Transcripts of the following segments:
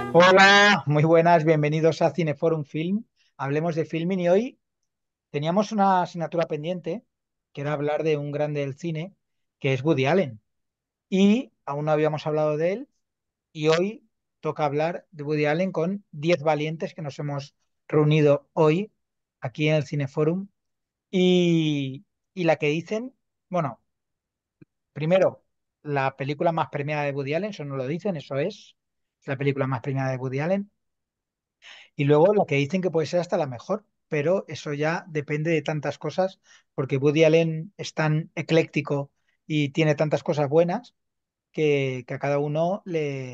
Hola, muy buenas, bienvenidos a Cineforum Film. Hablemos de filming y hoy teníamos una asignatura pendiente que era hablar de un grande del cine que es Woody Allen y aún no habíamos hablado de él y hoy toca hablar de Woody Allen con 10 valientes que nos hemos reunido hoy aquí en el Cineforum y, y la que dicen, bueno, primero, la película más premiada de Woody Allen, eso no lo dicen, eso es la película más premiada de Woody Allen. Y luego lo que dicen que puede ser hasta la mejor, pero eso ya depende de tantas cosas, porque Woody Allen es tan ecléctico y tiene tantas cosas buenas que a cada uno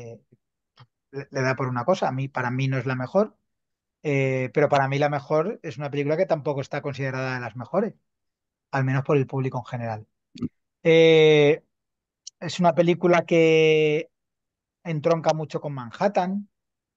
le da por una cosa. Para mí no es la mejor, pero para mí la mejor es una película que tampoco está considerada de las mejores, al menos por el público en general. Eh, es una película que entronca mucho con Manhattan,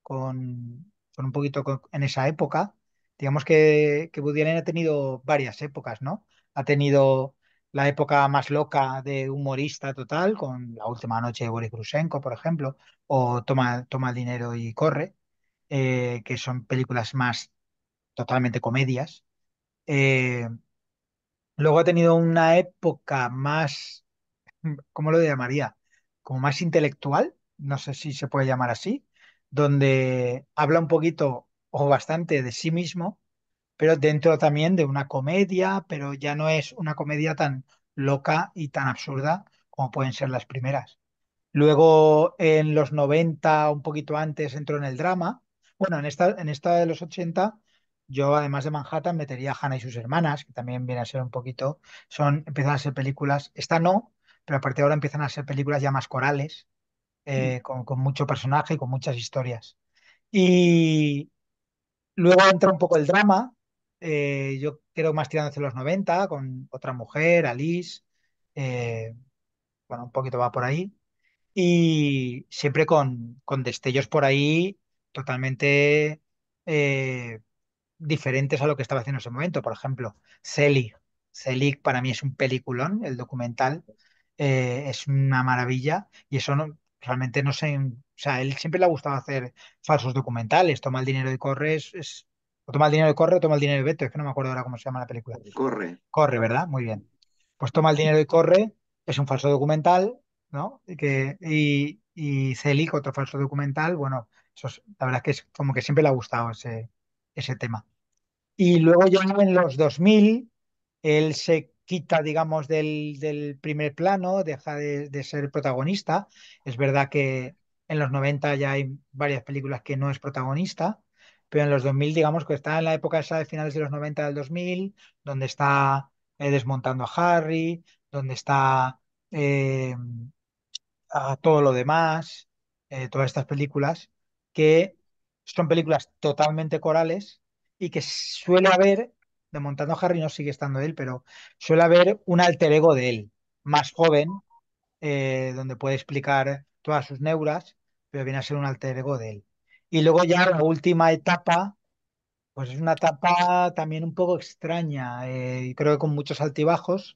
con un poquito en esa época. Digamos que Woody Allen ha tenido varias épocas, ¿no? Ha tenido la época más loca de humorista total, con La última noche de Boris Grushenko, por ejemplo, o Toma el dinero y corre, que son películas más totalmente comedias. Eh, Luego ha tenido una época más, ¿cómo lo llamaría? Como más intelectual, no sé si se puede llamar así, donde habla un poquito o bastante de sí mismo, pero dentro también de una comedia, pero ya no es una comedia tan loca y tan absurda como pueden ser las primeras. Luego en los 90 un poquito antes, entró en el drama. Bueno, en esta de los 80 yo además de Manhattan metería a Hannah y sus hermanas, que también viene a ser un poquito, empiezan a ser películas, esta no, pero a partir de ahora empiezan a ser películas ya más corales, con mucho personaje y con muchas historias. Y luego entra un poco el drama, yo creo más tirando hacia los 90 con Otra mujer, Alice, eh, bueno, un poquito va por ahí y siempre con destellos por ahí totalmente eh, diferentes a lo que estaba haciendo en ese momento. Por ejemplo, Selig. Selig para mí es un peliculón, el documental es una maravilla y eso realmente no sé, o sea, él siempre le ha gustado hacer falsos documentales. Toma el dinero y corre, o toma el dinero y corre o toma el dinero y vete, es que no me acuerdo ahora cómo se llama la película. Corre. Corre, ¿verdad? Muy bien. Pues Toma el dinero y corre es un falso documental, ¿no? Y Celic, otro falso documental, bueno, la verdad es que es como que siempre le ha gustado ese tema. Y luego ya en los 2000 él se quita, digamos, del primer plano, deja de ser protagonista. Es verdad que en los 90 ya hay varias películas que no es protagonista, pero en los 2000 digamos que está en la época esa de finales de los 90 del 2000 donde está desmontando a Harry, donde está eh, a todo lo demás, todas estas películas, que son películas totalmente corales y que suele haber, de Montando a Harry no sigue estando él, pero suele haber un alter ego de él, más joven, donde puede explicar todas sus neuras, pero viene a ser un alter ego de él. Y luego ya la última etapa, pues es una etapa también un poco extraña, creo que con muchos altibajos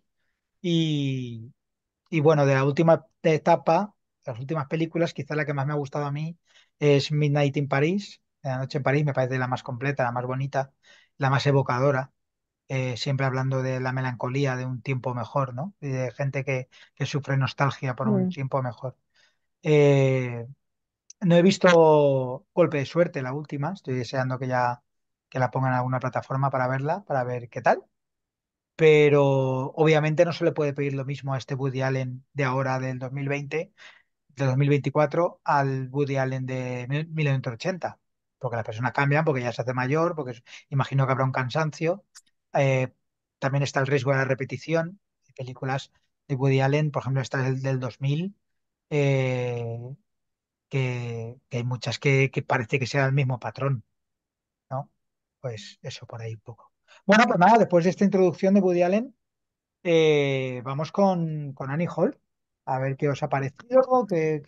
y, y bueno, de la última etapa, las últimas películas, quizá la que más me ha gustado a mí es Midnight in Paris. La noche en París me parece la más completa, la más bonita, la más evocadora. Siempre hablando de la melancolía de un tiempo mejor, ¿no? Y de gente que sufre nostalgia por un Mm. tiempo mejor. Eh, no he visto Golpe de Suerte, la última. Estoy deseando que la pongan en alguna plataforma para verla, para ver qué tal, pero obviamente no se le puede pedir lo mismo a este Woody Allen de ahora, del 2020, de 2024, al Woody Allen de 1980, porque las personas cambian, porque ya se hace mayor, porque imagino que habrá un cansancio. Eh, También está el riesgo de la repetición de películas de Woody Allen, por ejemplo, esta es el del 2000, eh, que hay muchas que parece que sea el mismo patrón, ¿no? Pues eso por ahí un poco. Bueno, pues nada, después de esta introducción de Woody Allen, vamos con Annie Hall, a ver qué os ha parecido,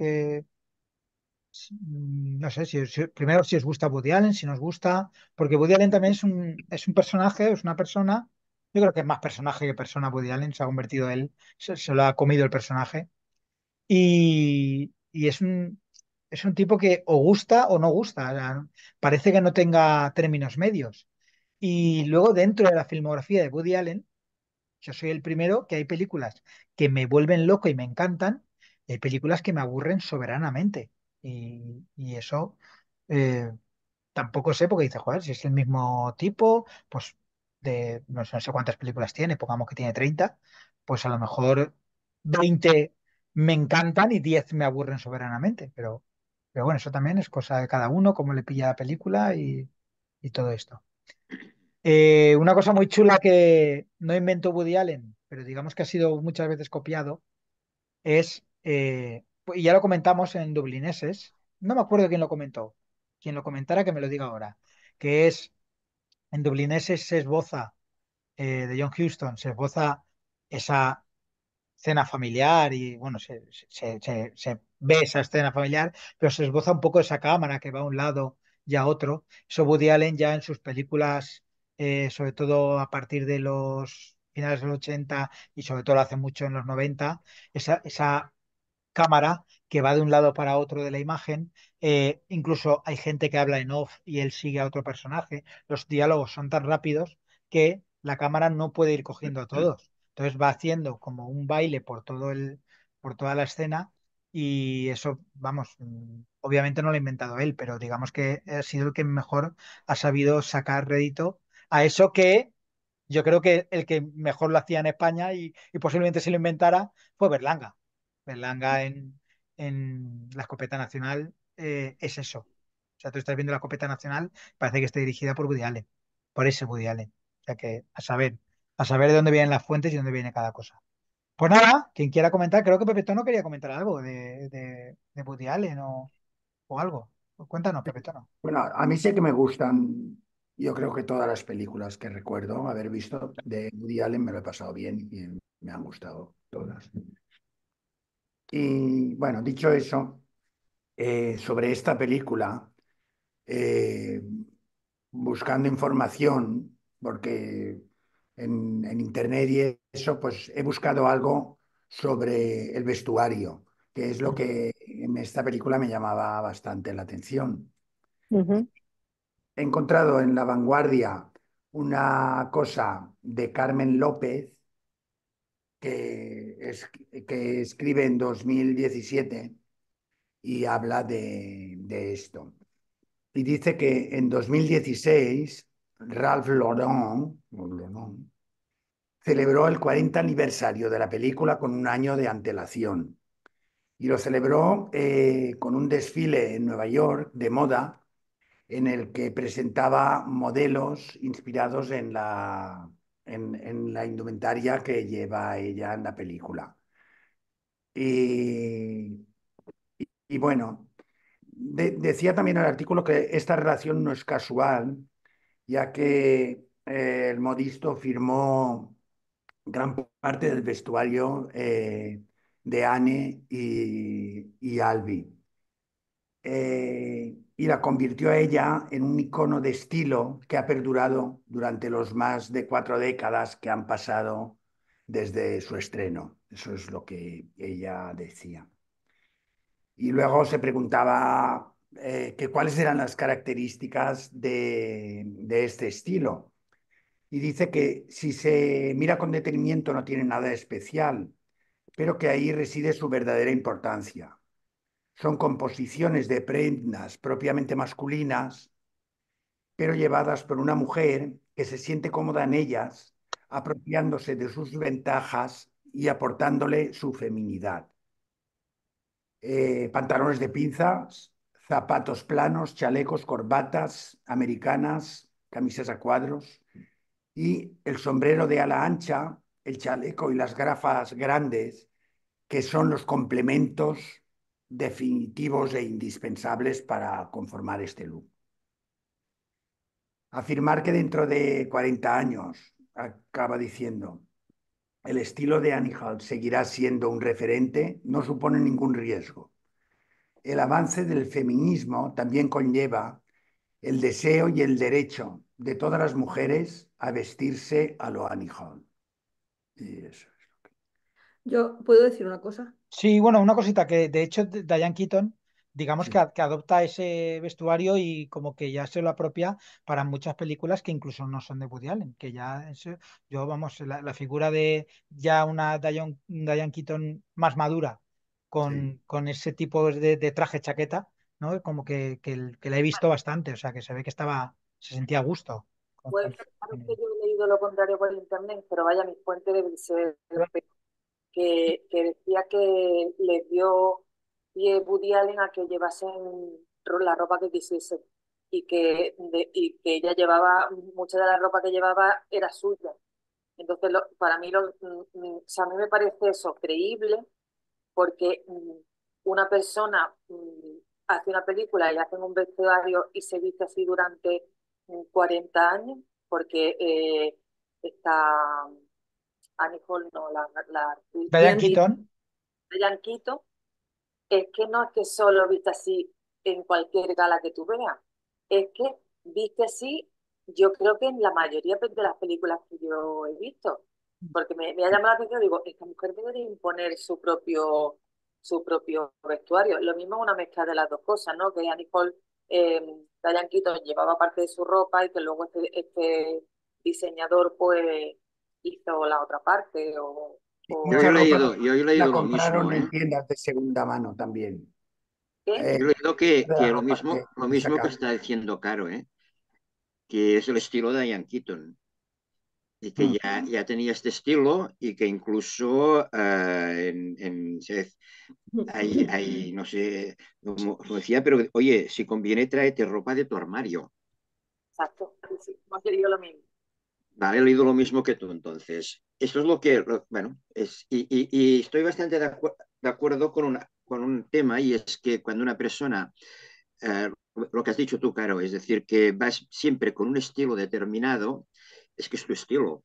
no sé, primero si os gusta Woody Allen, si nos gusta, porque Woody Allen también es un personaje, es una persona, yo creo que es más personaje que persona Woody Allen, se ha convertido él, se lo ha comido el personaje, y es un, es un tipo que o gusta o no gusta. O sea, parece que no tenga términos medios. Y luego dentro de la filmografía de Woody Allen, yo soy el primero que hay películas que me vuelven loco y me encantan, y hay películas que me aburren soberanamente. Y eso eh, tampoco sé, porque dice, joder, si es el mismo tipo, pues no sé cuántas películas tiene, pongamos que tiene 30, pues a lo mejor 20 me encantan y 10 me aburren soberanamente. Pero bueno, eso también es cosa de cada uno, cómo le pilla la película y todo esto. Una cosa muy chula que no inventó Woody Allen, pero digamos que ha sido muchas veces copiado, es, y ya lo comentamos en Dublineses, no me acuerdo quién lo comentó, quien lo comentara que me lo diga ahora, que es, en Dublineses se esboza, de John Huston, se esboza esa cena familiar y bueno, se ve esa escena familiar, pero se esboza un poco esa cámara que va a un lado y a otro. Eso Woody Allen ya en sus películas, sobre todo a partir de los finales de los 80 y sobre todo lo hace mucho en los 90, esa cámara que va de un lado para otro de la imagen. Incluso hay gente que habla en off y él sigue a otro personaje. Los diálogos son tan rápidos que la cámara no puede ir cogiendo a todos. Entonces va haciendo como un baile por toda la escena y eso, vamos, obviamente no lo ha inventado él, pero digamos que ha sido el que mejor ha sabido sacar rédito a eso que yo creo que el que mejor lo hacía en España y posiblemente se lo inventara fue Berlanga. Berlanga en la escopeta nacional es eso. O sea, tú estás viendo la escopeta nacional, parece que esté dirigida por Woody Allen, por ese Woody Allen. O sea que a saber de dónde vienen las fuentes y dónde viene cada cosa. Pues nada, quien quiera comentar, creo que Pepe Tono quería comentar algo de Woody Allen o algo. Pues cuéntanos, Pepe Tono. Bueno, a mí sí que me gustan, yo creo que todas las películas que recuerdo haber visto de Woody Allen me lo he pasado bien y me han gustado todas. Y bueno, dicho eso, sobre esta película, eh, buscando información, porque en internet y eso, pues he buscado algo sobre el vestuario, que es lo que en esta película me llamaba bastante la atención. Ujú. He encontrado en La Vanguardia una cosa de Carmen López que escribe en 2017 y habla de esto. Y dice que en 2016 Ralph Lauren celebró el 40 aniversario de la película con un año de antelación. Y lo celebró con un desfile en Nueva York de moda en el que presentaba modelos inspirados en la indumentaria que lleva ella en la película. Y, y bueno, decía también el artículo que esta relación no es casual, ya que el modisto firmó gran parte del vestuario de Anne y Albi. Y la convirtió a ella en un icono de estilo que ha perdurado durante los más de 4 décadas que han pasado desde su estreno. Eso es lo que ella decía. Y luego se preguntaba que cuáles eran las características de este estilo. Y dice que si se mira con detenimiento no tiene nada especial, pero que ahí reside su verdadera importancia. Son composiciones de prendas propiamente masculinas, pero llevadas por una mujer que se siente cómoda en ellas, apropiándose de sus ventajas y aportándole su feminidad. Pantalones de pinzas, zapatos planos, chalecos, corbatas americanas, camisas a cuadros y el sombrero de ala ancha, el chaleco y las gafas grandes, que son los complementos definitivos e indispensables para conformar este look. Afirmar que dentro de 40 años, acaba diciendo, el estilo de Annie Hall seguirá siendo un referente no supone ningún riesgo. El avance del feminismo también conlleva el deseo y el derecho de todas las mujeres a vestirse a lo Annie Hall. Y eso. Yo puedo decir una cosa. Sí, bueno, una cosita que de hecho Diane Keaton digamos sí. que adopta ese vestuario y como que ya se lo apropia para muchas películas que incluso no son de Woody Allen, que ya yo vamos, la figura de ya una Diane Keaton más madura Sí. con ese tipo de traje chaqueta, ¿no? Como que la he visto bastante, o sea que se ve que se sentía a gusto. Puede ser claro que yo he leído lo contrario por internet, pero vaya, mi fuente debe ser que decía que le dio pie Woody Allen a que llevasen la ropa que quisiese y que ella llevaba, mucha de la ropa que llevaba era suya. Entonces, para mí, o sea, a mí me parece eso creíble porque una persona hace una película y hace un vestuario y se viste así durante 40 años, porque está Annie Hall, no, la Diane Keaton, Diane Keaton, es que no es que solo viste así en cualquier gala que tú veas, es que viste así, yo creo que en la mayoría de las películas que yo he visto, porque me ha llamado la atención, digo, esta mujer debe de imponer su propio vestuario. Lo mismo es una mezcla de las dos cosas, ¿no? Que Annie Hall, Diane Keaton llevaba parte de su ropa y que luego este diseñador pues hizo la otra parte Y o mucha algo. ropa Yo he leído la lo compraron mismo, ¿eh? en tiendas de segunda mano también. ¿Qué? Eh, Yo he leído de la ropa lo que mismo que sacaron. está diciendo Caro, ¿eh? Que es el estilo de Ian Keaton y que Mm. ya tenía este estilo y que incluso no sé cómo decía, pero oye, si conviene, tráete ropa de tu armario. Exacto, sí, sí, hemos querido lo mismo. Vale, he leído lo mismo que tú, entonces. Esto es bueno, y estoy bastante de acuerdo con un tema, y es que cuando una persona, lo que has dicho tú, Caro, es decir, que vas siempre con un estilo determinado, es que es tu estilo.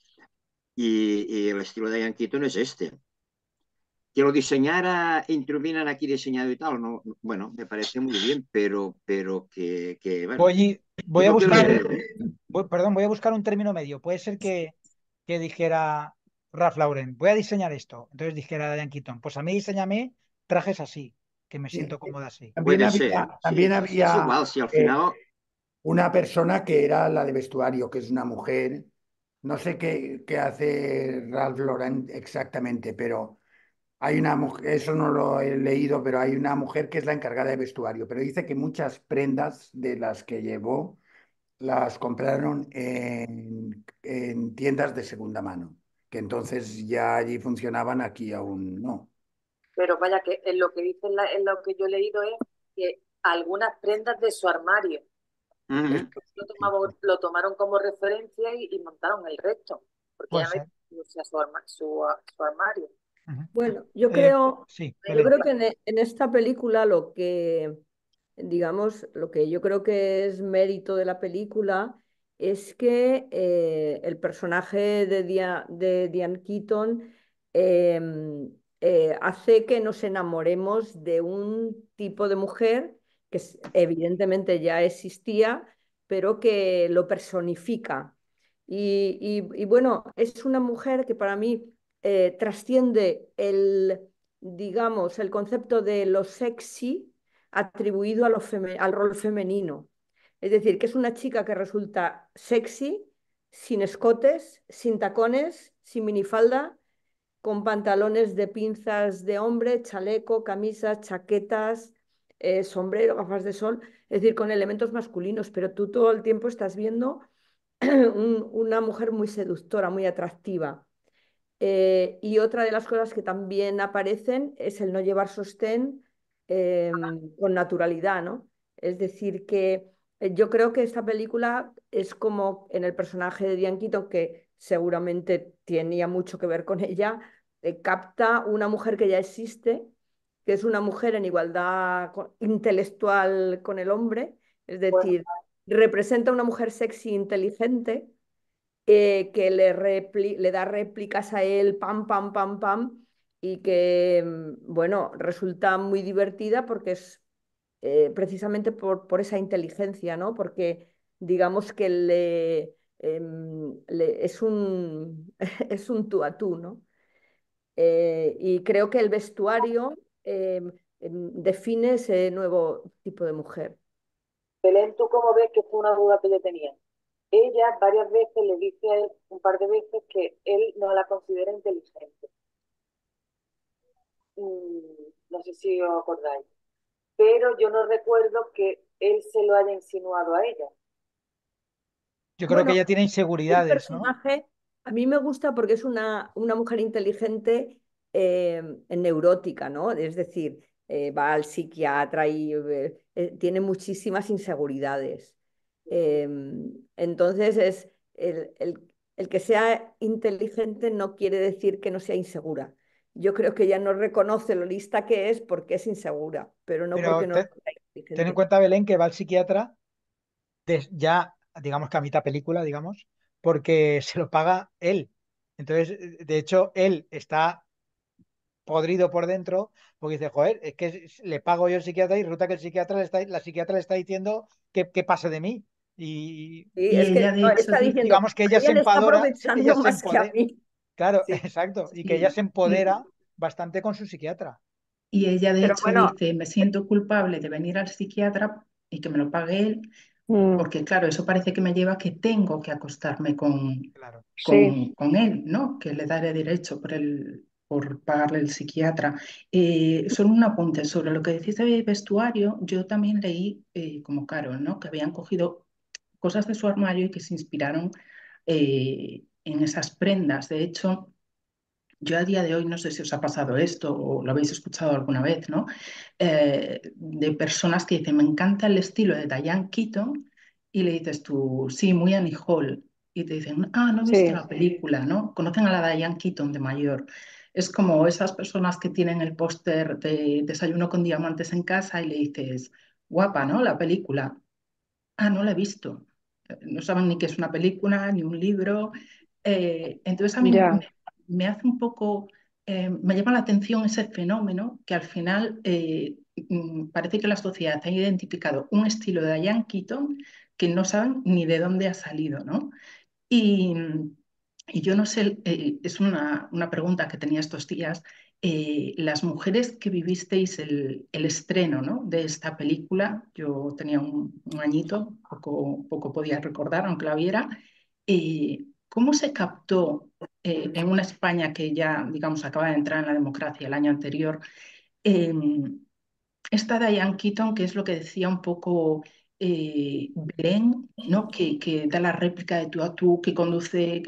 Y el estilo de Ian Keaton es este. Que lo diseñara, intervinieran aquí diseñado y tal, no, bueno, me parece muy bien, pero bueno, voy es a lo que buscar, le... perdón, voy a buscar un término medio. Puede ser que dijera Ralph Lauren, voy a diseñar esto. Entonces dijera Diane Keaton, pues a mí diseñame trajes así, que me Sí. siento cómoda así. También Puede había, ser, sí, también es había igual, si al eh, final... una persona que era la de vestuario, que es una mujer. No sé qué hace Ralph Lauren exactamente, pero hay una mujer, eso no lo he leído, pero hay una mujer que es la encargada de vestuario, pero dice que muchas prendas de las que llevó las compraron en tiendas de segunda mano, que entonces ya allí funcionaban, aquí aún no. Pero vaya, que en lo que dice en lo que yo he leído es que algunas prendas de su armario Es Ujú. lo tomaron como referencia y montaron el resto, porque Puede ya no hay ser. su armario. Ujú. Bueno, Sí, yo Belén. creo que en esta película lo que, digamos, lo que yo creo que es mérito de la película es que el personaje de Diane Keaton hace que nos enamoremos de un tipo de mujer que evidentemente ya existía, pero que lo personifica. Y bueno, es una mujer que para mí trasciende digamos, el concepto de lo sexy atribuido al rol femenino. Es decir, que es una chica que resulta sexy, sin escotes, sin tacones, sin minifalda, con pantalones de pinzas de hombre, chaleco, camisas, chaquetas, sombrero, gafas de sol, es decir, con elementos masculinos, pero tú todo el tiempo estás viendo una mujer muy seductora, muy atractiva. Y otra de las cosas que también aparecen es el no llevar sostén con naturalidad, ¿no? Es decir, que yo creo que esta película es como en el personaje de Diane Keaton, que seguramente tenía mucho que ver con ella, capta una mujer que ya existe, que es una mujer en igualdad intelectual con el hombre, es Pues, decir, representa una mujer sexy inteligente que le da réplicas a él, pam, pam, pam, pam, y que, bueno, resulta muy divertida porque es precisamente por esa inteligencia, ¿no? Porque digamos que es es un tú a tú, ¿no? Y creo que el vestuario define ese nuevo tipo de mujer. Belén, ¿tú cómo ves que fue una duda que yo tenía? Ella varias veces le dice a él, un par de veces, que él no la considera inteligente. No sé si os acordáis. Pero yo no recuerdo que él se lo haya insinuado a ella. Yo creo que Bueno, ella tiene el inseguridades, ¿no? personaje a mí me gusta porque es una mujer inteligente, neurótica, ¿no? Es decir, va al psiquiatra y tiene muchísimas inseguridades. Eh, entonces, el que sea inteligente no quiere decir que no sea insegura. Yo creo que ella no reconoce lo lista que es porque es insegura, pero no porque Pero no sea ten en inteligente. cuenta, Belén, que va al psiquiatra ya, digamos que a mitad película, digamos, porque se lo paga él. Entonces, de hecho, él está podrido por dentro porque dice, joder, es que le pago yo al psiquiatra y resulta que la psiquiatra le está diciendo que pase de mí. Sí, Y es que ella de no, él hecho está dice, diciendo, digamos que a ella se ella le está empadora, ella aprovechando se más que a empodera, mí. claro, Sí, exacto, y que ella sí, se empodera bastante con su psiquiatra. y ella de pero hecho bueno, dice, me siento culpable de venir al psiquiatra y que me lo pague él, porque claro, eso parece que me lleva a que tengo que acostarme Claro. Sí, con él, ¿no? Que le daré derecho por pagarle el psiquiatra. Solo un apunte sobre lo que decís de vestuario, yo también leí, como Carol, ¿no? Que habían cogido cosas de su armario y que se inspiraron en esas prendas. De hecho, yo a día de hoy no sé si os ha pasado esto o lo habéis escuchado alguna vez, ¿no? De personas que dicen, me encanta el estilo de Diane Keaton, y le dices tú, sí, muy Annie Hall, y te dicen, ah, no he visto sí. la película, ¿no? Conocen a la Diane Keaton de mayor. Es como esas personas que tienen el póster de Desayuno con Diamantes en casa y le dices, guapa, ¿no? La película. Ah, no la he visto. No saben ni qué es una película, ni un libro. Entonces a mí Ya. me hace un poco, me llama la atención ese fenómeno que al final parece que la sociedad ha identificado un estilo de Diane Keaton que no saben ni de dónde ha salido, ¿no? Y, y yo no sé, es una pregunta que tenía estos días. Las mujeres que vivisteis el estreno, ¿no? De esta película, yo tenía un añito, poco podía recordar, aunque la viera. ¿Cómo se captó en una España que ya, digamos, acaba de entrar en la democracia el año anterior? eh, Esta Diane Keaton, que es lo que decía un poco Belén, ¿no? Que da la réplica de tú a tú, que conduce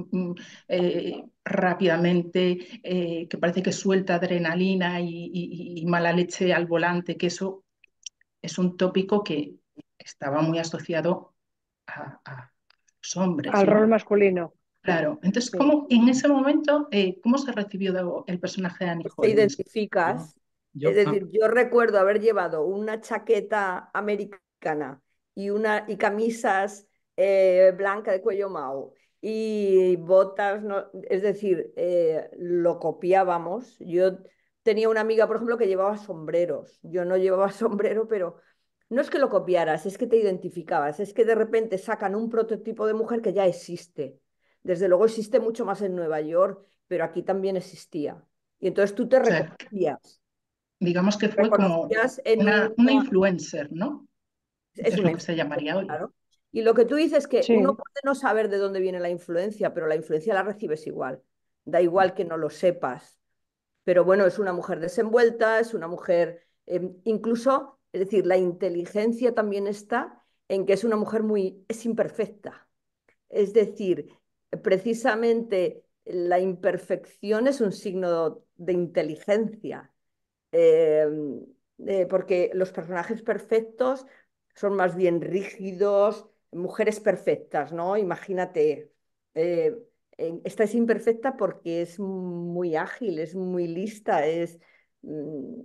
rápidamente, que parece que suelta adrenalina y mala leche al volante, que eso es un tópico que estaba muy asociado a los hombres, Al rol ¿no? masculino. Claro. Entonces, Sí. ¿cómo en ese momento, cómo se recibió el personaje de Annie te Hall en ese Yo, identificas. Es yo, decir, yo recuerdo haber llevado una chaqueta americana y camisas blancas de cuello mau y botas, ¿no? Es decir, lo copiábamos. Yo tenía una amiga, por ejemplo, que llevaba sombreros. Yo no llevaba sombrero, pero no es que lo copiaras, es que te identificabas. Es que de repente sacan un prototipo de mujer que ya existe. Desde luego existe mucho más en Nueva York, pero aquí también existía. Y entonces tú te O sea, digamos que fue como reconocías en una influencer, ¿no? es Es una lo que se influencia, llamaría hoy. claro. Y lo que tú dices es que uno Sí. puede no saber de dónde viene la influencia, pero la influencia la recibes igual. Da igual que no lo sepas. Pero bueno, es una mujer desenvuelta, es una mujer, incluso, es decir, la inteligencia también está en que es una mujer es imperfecta. Es decir, precisamente la imperfección es un signo de inteligencia. eh, Porque los personajes perfectos son más bien rígidos, mujeres perfectas, ¿no? Imagínate, eh, esta es imperfecta porque es muy ágil, es muy lista, mm,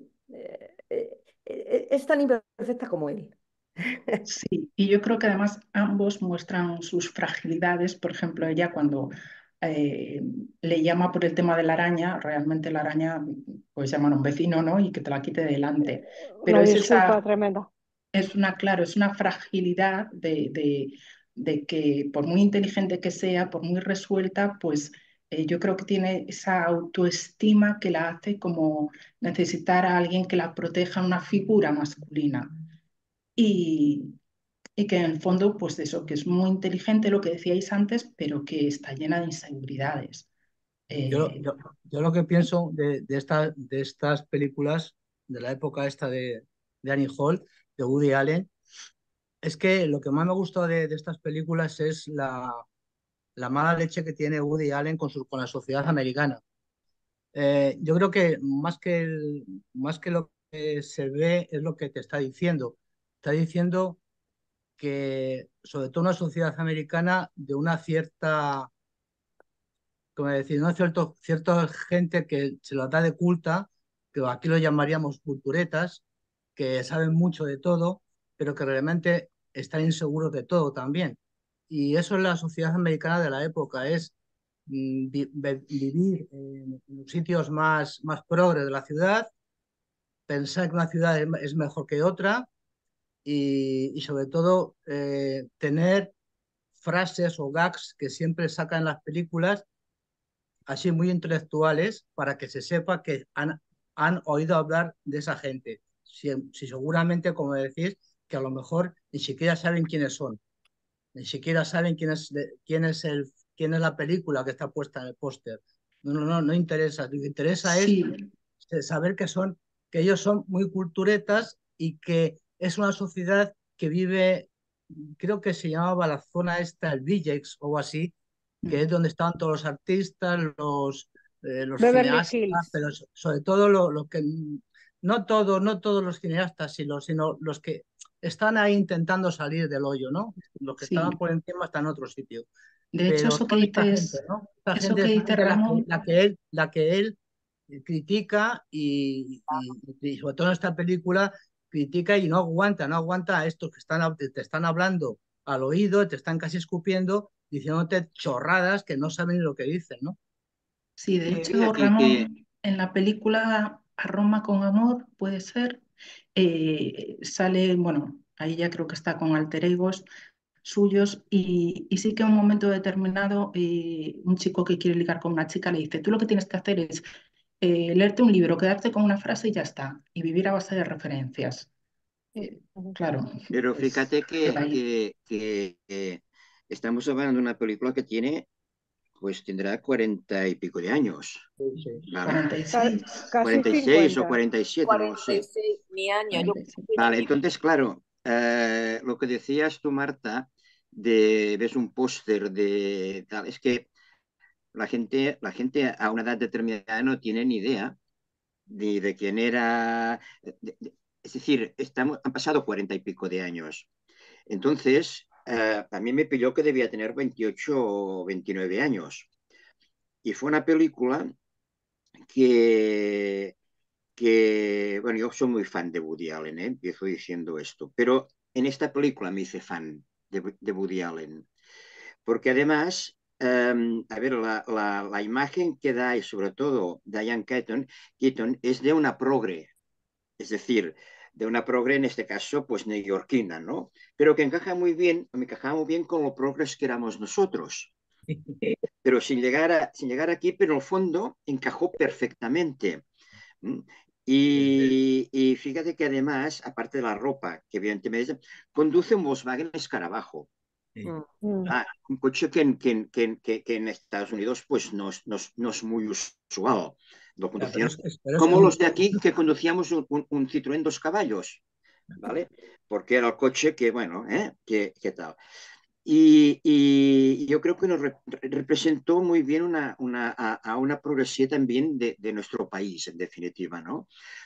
es tan imperfecta como él. Sí, y yo creo que además ambos muestran sus fragilidades. Por ejemplo, ella cuando eh, le llama por el tema de la araña, realmente la araña, pues llaman a un vecino, ¿no? Y que te la quite de delante. Pero Una es disculpa esa, tremenda. claro, es una fragilidad de que por muy inteligente que sea, por muy resuelta, pues Yo creo que tiene esa autoestima que la hace como necesitar a alguien que la proteja, una figura masculina. Y, y que en el fondo, pues eso, que es muy inteligente, lo que decíais antes, pero que está llena de inseguridades. Yo, Eh, yo, yo lo que pienso de estas películas de la época esta de Annie Hall, de Woody Allen, es que lo que más me gustó de estas películas es la mala leche que tiene Woody Allen con la sociedad americana. Yo creo que más que lo que se ve es lo que te está diciendo. Está diciendo que, sobre todo una sociedad americana de una cierta, como decir, ¿no? Cierta gente que se lo da de culta, que aquí lo llamaríamos culturetas, que saben mucho de todo, pero que realmente están inseguros de todo también. Y eso es la sociedad americana de la época, es vivir en los sitios más progres de la ciudad, pensar que una ciudad es mejor que otra y sobre todo tener frases o gags que siempre sacan las películas así muy intelectuales para que se sepa que han oído hablar de esa gente. Si seguramente, como decís, que a lo mejor ni siquiera saben quiénes son, ni siquiera saben quién es la película que está puesta en el póster. No interesa. Lo que interesa es sí, saber que ellos son muy culturetas y que es una sociedad que vive, creo que se llamaba la zona esta, el Villex o así, que es donde estaban todos los artistas, los Beverly cineastas, Hills. pero sobre todo lo que, no todos los cineastas, sino los que están ahí intentando salir del hoyo, ¿no? Los que sí. estaban por encima están en otro sitio. De hecho, Pero son esta gente, ¿no? Esta eso gente que es la dice gente Ramón, la que él critica y sobre todo en esta película critica y no aguanta a estos que te están hablando al oído, te están casi escupiendo, diciéndote chorradas que no saben ni lo que dicen, ¿no? sí, de Sí, mira hecho, Ramón, en la película A Roma con amor, puede ser, sale, bueno, ahí ya creo que está con alter egos suyos y sí que en un momento determinado un chico que quiere ligar con una chica le dice, tú lo que tienes que hacer es leerte un libro, quedarte con una frase y ya está, y vivir a base de referencias. Claro, pero es fíjate por ahí. que estamos hablando de una película que tiene, pues tendrá 40 y pico de años, Sí, sí. ¿vale? 46, Casi 46 o 50. 47, no lo sé. 46, mi año, yo 46. Vale, entonces, claro, lo que decías tú, Marta, ves un póster de tal, es que la gente a una edad determinada no tiene ni idea ni de quién era. Es decir, han pasado 40 y pico de años. Entonces, a mí me pilló que debía tener 28 o 29 años. Y fue una película que, bueno, yo soy muy fan de Woody Allen, ¿eh? Empiezo diciendo esto, pero en esta película me hice fan de Woody Allen, porque además, a ver, la imagen que da y sobre todo Diane Keaton es de una progre, es decir, de una progre en este caso, pues neoyorquina, ¿no? Pero que me encajaba muy bien con lo progres que éramos nosotros, pero sin llegar aquí, pero en el fondo encajó perfectamente. ¿Mm? Y fíjate que además, aparte de la ropa, que evidentemente conduce un Volkswagen Escarabajo. Sí. Un coche que en Estados Unidos pues no es muy usual. Lo Ya, pero conducían pero es como los de único. aquí que conducíamos un Citroën 2 caballos, ¿vale? Porque era el coche que, bueno, ¿qué tal? Y yo creo que nos representó muy bien a una progresía también de nuestro país, en definitiva, ¿no?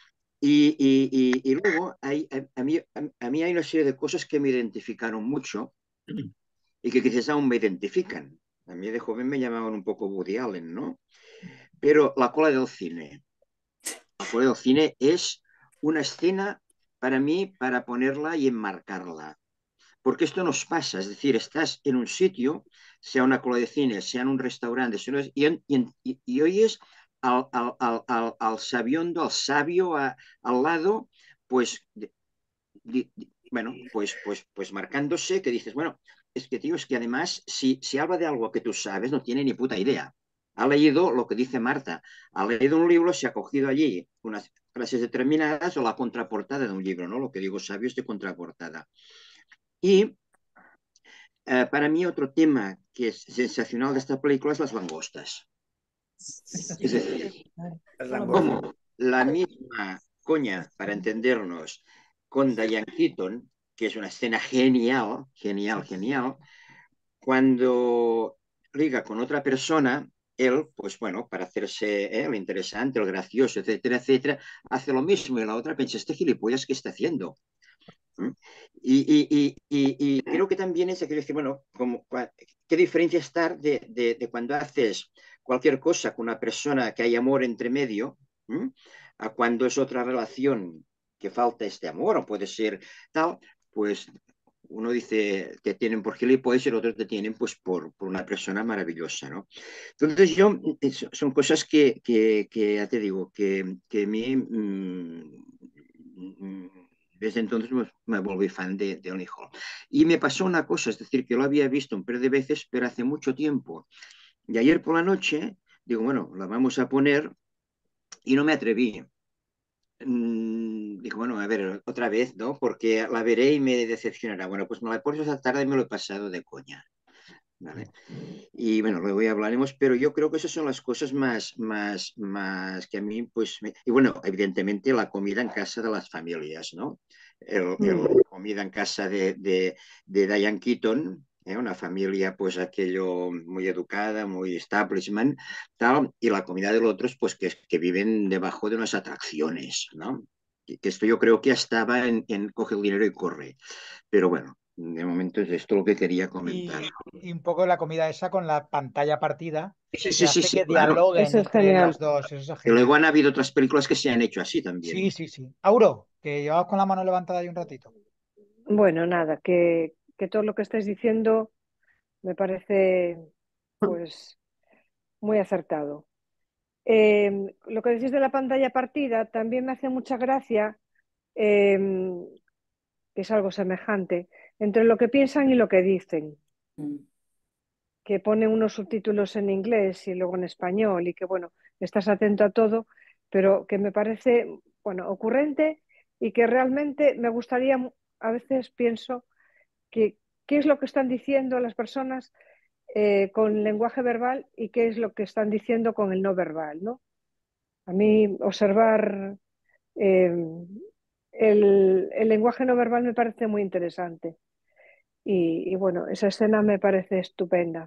Y luego a mí hay una serie de cosas que me identificaron mucho y que quizás aún me identifican. A mí de joven me llamaban un poco Woody Allen, ¿no? Pero la cola del cine. La cola del cine es una escena para mí para ponerla y enmarcarla. Porque esto nos pasa, es decir, estás en un sitio, sea una cola de cine, sea en un restaurante, y oyes al sabiondo, al sabio al lado, pues bueno, pues marcándose, que dices, bueno, es que, tío, es que además, si habla de algo que tú sabes, no tiene ni puta idea. ha leído lo que dice Marta, ha leído un libro, se ha cogido allí unas frases determinadas o la contraportada de un libro, ¿no? Lo que digo, sabios de contraportada. Y para mí otro tema que es sensacional de esta película es las langostas. Es decir, como la misma coña, para entendernos, con Diane Keaton, que es una escena genial, genial, genial, cuando liga con otra persona, él, pues bueno, para hacerse el interesante, el gracioso, etcétera, etcétera, hace lo mismo y la otra piensa, este gilipollas, ¿qué está haciendo? ¿Mm? Y creo que también es, quiero decir, bueno, como, qué diferencia estar de cuando haces cualquier cosa con una persona que hay amor entre medio, ¿m? A cuando es otra relación que falta este amor, o puede ser tal, pues uno dice te tienen por gilipollas y el otro te tienen pues por una persona maravillosa, ¿no? Entonces yo, son cosas que ya te digo, que a mí desde entonces me volví fan de Annie Hall. Y me pasó una cosa, es decir, que lo había visto un par de veces, pero hace mucho tiempo. Y ayer por la noche, digo, bueno, la vamos a poner y no me atreví. Digo, bueno, a ver, otra vez, ¿no? Porque la veré y me decepcionará. Bueno, pues me la pones esta tarde y me lo he pasado de coña. ¿Vale? Y bueno, luego ya hablaremos, pero yo creo que esas son las cosas más que a mí, pues, y bueno, evidentemente la comida en casa de las familias, ¿no? Comida en casa de Diane Keaton, una familia, pues, aquello muy educada, muy establishment, tal, y la comida de los otros, pues, que viven debajo de unas atracciones, ¿no? Que esto yo creo que ya estaba en coge el dinero y corre, pero bueno. De momento es esto lo que quería comentar. Y un poco la comida esa con la pantalla partida, Sí, que sí, sí, hace sí, que claro. dialoguen Eso es entre los genial. dos. Eso es Y luego genial. han habido otras películas que se han hecho así Sí, también. sí, sí. Auro, que llevabas con la mano levantada ahí un ratito. Bueno, nada, que todo lo que estáis diciendo me parece pues muy acertado. Lo que decís de la pantalla partida también me hace mucha gracia, eh, que es algo semejante, entre lo que piensan y lo que dicen, que ponen unos subtítulos en inglés y luego en español y que, bueno, estás atento a todo, pero que me parece, bueno, ocurrente y que realmente me gustaría, a veces pienso, que qué es lo que están diciendo las personas con lenguaje verbal y qué es lo que están diciendo con el no verbal, ¿no? A mí observar eh, el lenguaje no verbal me parece muy interesante y bueno, esa escena me parece estupenda.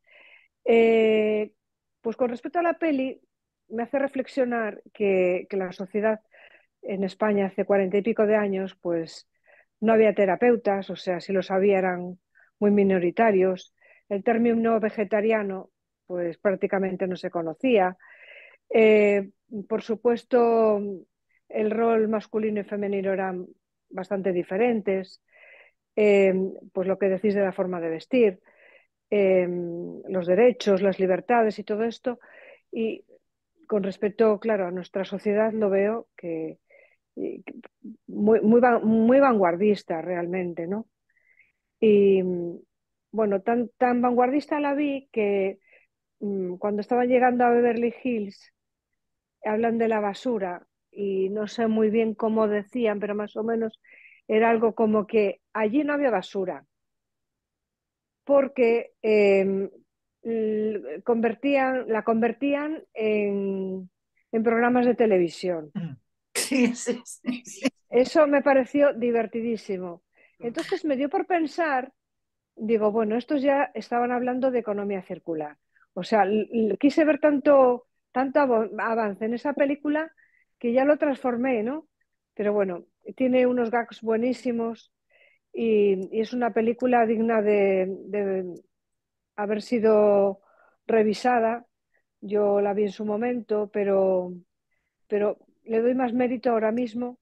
Eh, pues con respecto a la peli, me hace reflexionar que la sociedad en España hace 40 y pico de años, pues no había terapeutas, o sea, si los había eran muy minoritarios. El término vegetariano, pues prácticamente no se conocía. Eh, por supuesto, el rol masculino y femenino eran bastante diferentes. Eh, pues lo que decís de la forma de vestir, eh, los derechos, las libertades y todo esto. Y con respecto, claro, a nuestra sociedad lo veo que muy vanguardista realmente, ¿no? Y bueno, tan vanguardista la vi que cuando estaban llegando a Beverly Hills hablan de la basura y no sé muy bien cómo decían, pero más o menos era algo como que allí no había basura, porque la convertían en programas de televisión. Sí, sí, sí, sí. Eso me pareció divertidísimo. Entonces me dio por pensar, digo, bueno, estos ya estaban hablando de economía circular. O sea, quise ver tanto avance en esa película que ya lo transformé, ¿no? Pero bueno, tiene unos gags buenísimos y es una película digna de haber sido revisada. Yo la vi en su momento, pero le doy más mérito ahora mismo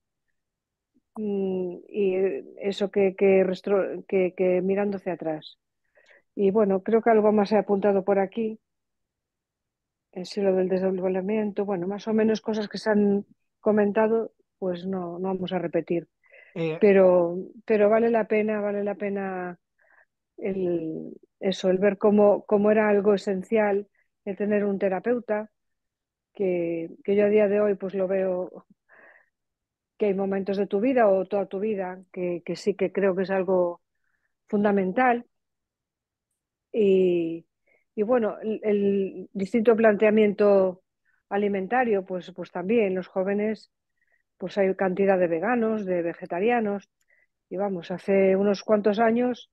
y eso que mirando hacia atrás. Y bueno, creo que algo más he apuntado por aquí, sí, lo del desdoblamiento, bueno, más o menos cosas que se han comentado, pues no vamos a repetir. Eh, Pero vale la pena el ver cómo era algo esencial de tener un terapeuta, que yo a día de hoy pues lo veo que hay momentos de tu vida o toda tu vida que sí que creo que es algo fundamental. Y, y bueno, el distinto planteamiento alimentario, pues también los jóvenes, pues hay cantidad de veganos, de vegetarianos, y vamos, hace unos cuantos años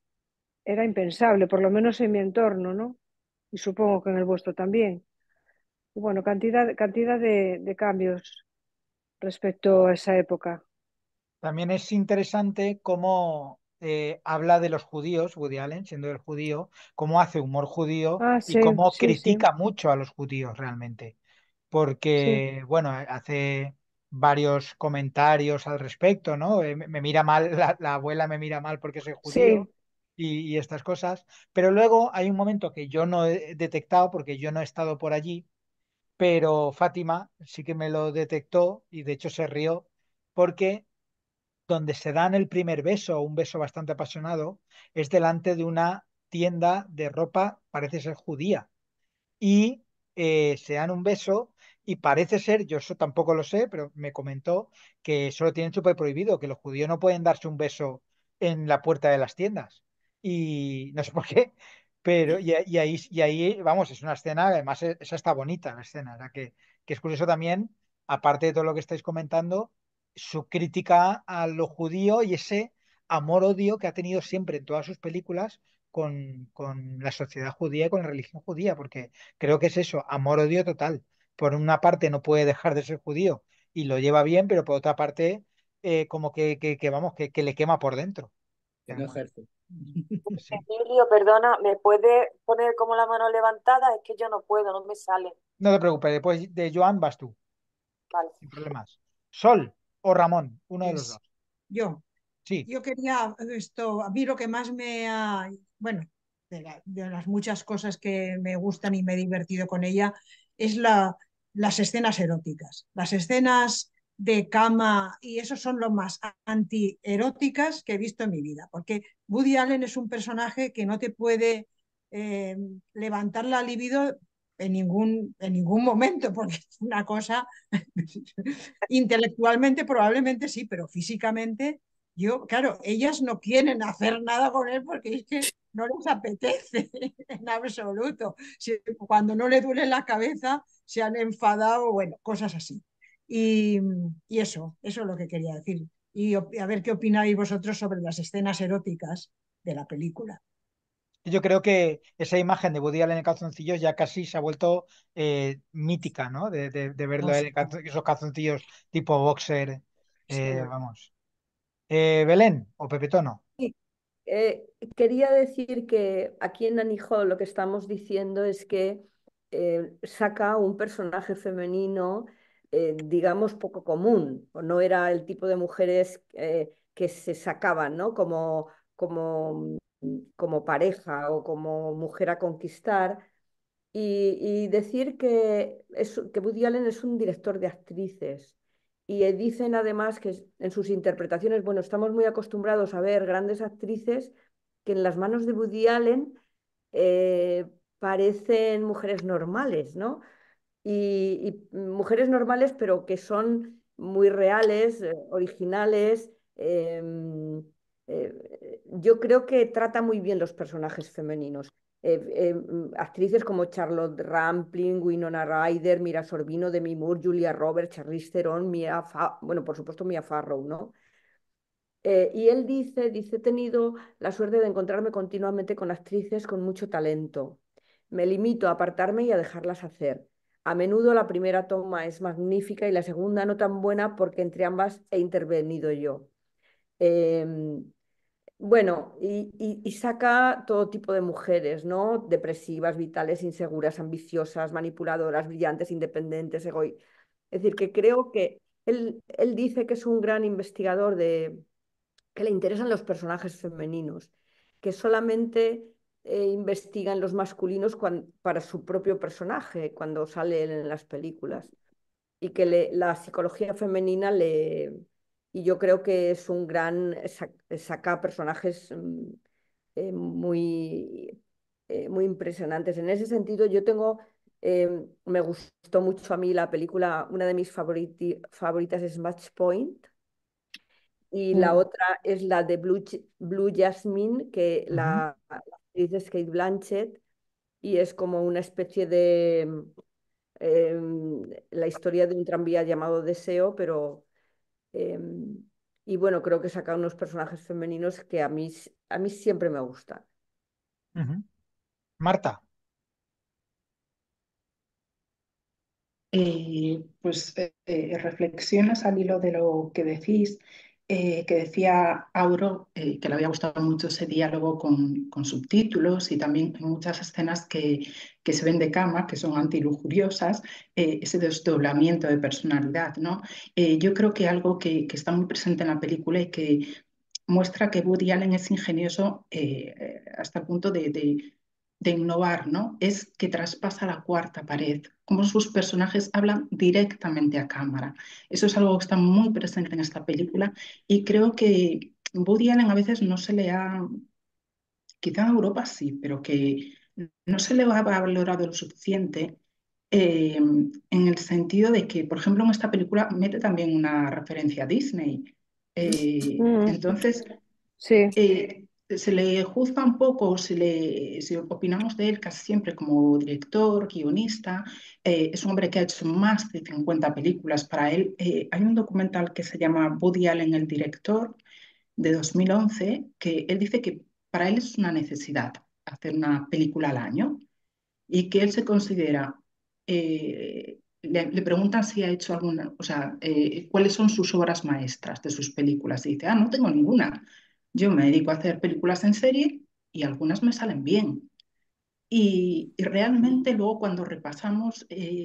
era impensable, por lo menos en mi entorno, ¿no? Y supongo que en el vuestro también. Y bueno, cantidad de cambios respecto a esa época. También es interesante cómo habla de los judíos, Woody Allen, siendo el judío, cómo hace humor judío Ah, y sí, cómo sí, sí, critica mucho a los judíos realmente. sí, Porque, bueno, hace varios comentarios al respecto, ¿no? Me mira mal, la abuela me mira mal porque soy judío sí. y estas cosas. Pero luego hay un momento que yo no he detectado porque yo no he estado por allí, pero Fátima sí que me lo detectó y de hecho se rió porque donde se dan el primer beso, un beso bastante apasionado, es delante de una tienda de ropa, parece ser judía, y se dan un beso y parece ser, yo eso tampoco lo sé, pero me comentó que eso lo tienen súper prohibido, que los judíos no pueden darse un beso en la puerta de las tiendas. Y no sé por qué, pero y ahí, vamos, es una escena, además esa está bonita la escena, la que es curioso también, aparte de todo lo que estáis comentando, su crítica a lo judío y ese amor-odio que ha tenido siempre en todas sus películas con la sociedad judía y con la religión judía, porque creo que es eso, amor-odio total. Por una parte no puede dejar de ser judío y lo lleva bien, pero por otra parte como vamos, que le quema por dentro. Que no ejerce. Sí. Emilio, perdona, ¿me puede poner como la mano levantada? Es que yo no puedo, no me sale. No te preocupes, después de Joan vas tú, Vale. sin problemas. Sol o Ramón, uno de los dos. Pues yo, Sí, yo quería esto, a mí lo que más bueno, de las muchas cosas que me gustan y me he divertido con ella, es las escenas eróticas. Las escenas de cama y eso son lo más antieróticas que he visto en mi vida, porque Woody Allen es un personaje que no te puede eh, levantar la libido en ningún momento, porque es una cosa, intelectualmente probablemente sí, pero físicamente yo, claro, ellas no quieren hacer nada con él porque es que no les apetece en absoluto. Si, cuando no le duele la cabeza, se han enfadado, bueno, cosas así. Y, y eso es lo que quería decir. Y a ver qué opináis vosotros sobre las escenas eróticas de la película. yo creo que esa imagen de Woody Allen en calzoncillos ya casi se ha vuelto mítica, ¿no? De verlo No él sé. en esos calzoncillos tipo boxer, Sí. vamos. Belén o Pepetono. Sí, quería decir que aquí en Anijo lo que estamos diciendo es que saca un personaje femenino, digamos, poco común, o no era el tipo de mujeres que se sacaban, ¿no? Como pareja o como mujer a conquistar. Y decir que Woody Allen es un director de actrices. Y dicen además que en sus interpretaciones, bueno, estamos muy acostumbrados a ver grandes actrices que en las manos de Woody Allen eh, parecen mujeres normales, ¿no? Y mujeres normales, pero que son muy reales, originales. Yo creo que trata muy bien los personajes femeninos. Actrices como Charlotte Rampling, Winona Ryder, Mira Sorvino, Demi Moore, Julia Roberts, Charlize Theron, bueno, por supuesto Mia Farrow, ¿no? Y él dice, he tenido la suerte de encontrarme continuamente con actrices con mucho talento. Me limito a apartarme y a dejarlas hacer. A menudo la primera toma es magnífica y la segunda no tan buena porque entre ambas he intervenido yo. Em, bueno, y saca todo tipo de mujeres, ¿no? Depresivas, vitales, inseguras, ambiciosas, manipuladoras, brillantes, independientes, egoístas. Es decir, que creo que él dice que es un gran investigador que le interesan los personajes femeninos, que solamente investiga en los masculinos para su propio personaje cuando sale él en las películas. Y que la psicología femenina le... Y yo creo que es un gran... saca personajes muy muy impresionantes. En ese sentido, yo tengo, me gustó mucho a mí la película, una de mis favoritas es Match Point, y la Mm. otra es la de Blue Jasmine, que Ujú. la actriz es Kate Blanchett, y es como una especie de la historia de un tranvía llamado Deseo, pero y bueno, creo que saca unos personajes femeninos que a mí siempre me gustan. Ujú. Marta. Reflexiones al hilo de lo que decís, que decía Auro, que le había gustado mucho ese diálogo con subtítulos y también en muchas escenas que se ven de cama, que son antilujuriosas, ese desdoblamiento de personalidad, ¿no? Yo creo que algo que está muy presente en la película y que muestra que Woody Allen es ingenioso hasta el punto de innovar, ¿no? Es que traspasa la cuarta pared, cómo sus personajes hablan directamente a cámara. Eso es algo que está muy presente en esta película y creo que Woody Allen a veces no se le ha, quizá en Europa sí, pero que no se le ha valorado lo suficiente en el sentido de que, por ejemplo, en esta película mete también una referencia a Disney. Mm, Entonces, sí, se le juzga un poco, si opinamos de él casi siempre como director, guionista. Es un hombre que ha hecho más de 50 películas. Para él, hay un documental que se llama Woody Allen, el director, de 2011, que él dice que para él es una necesidad hacer una película al año y que él se considera, le preguntan si ha hecho alguna, o sea, cuáles son sus obras maestras de sus películas. Y dice, no tengo ninguna. Yo me dedico a hacer películas en serie y algunas me salen bien. Y realmente luego cuando repasamos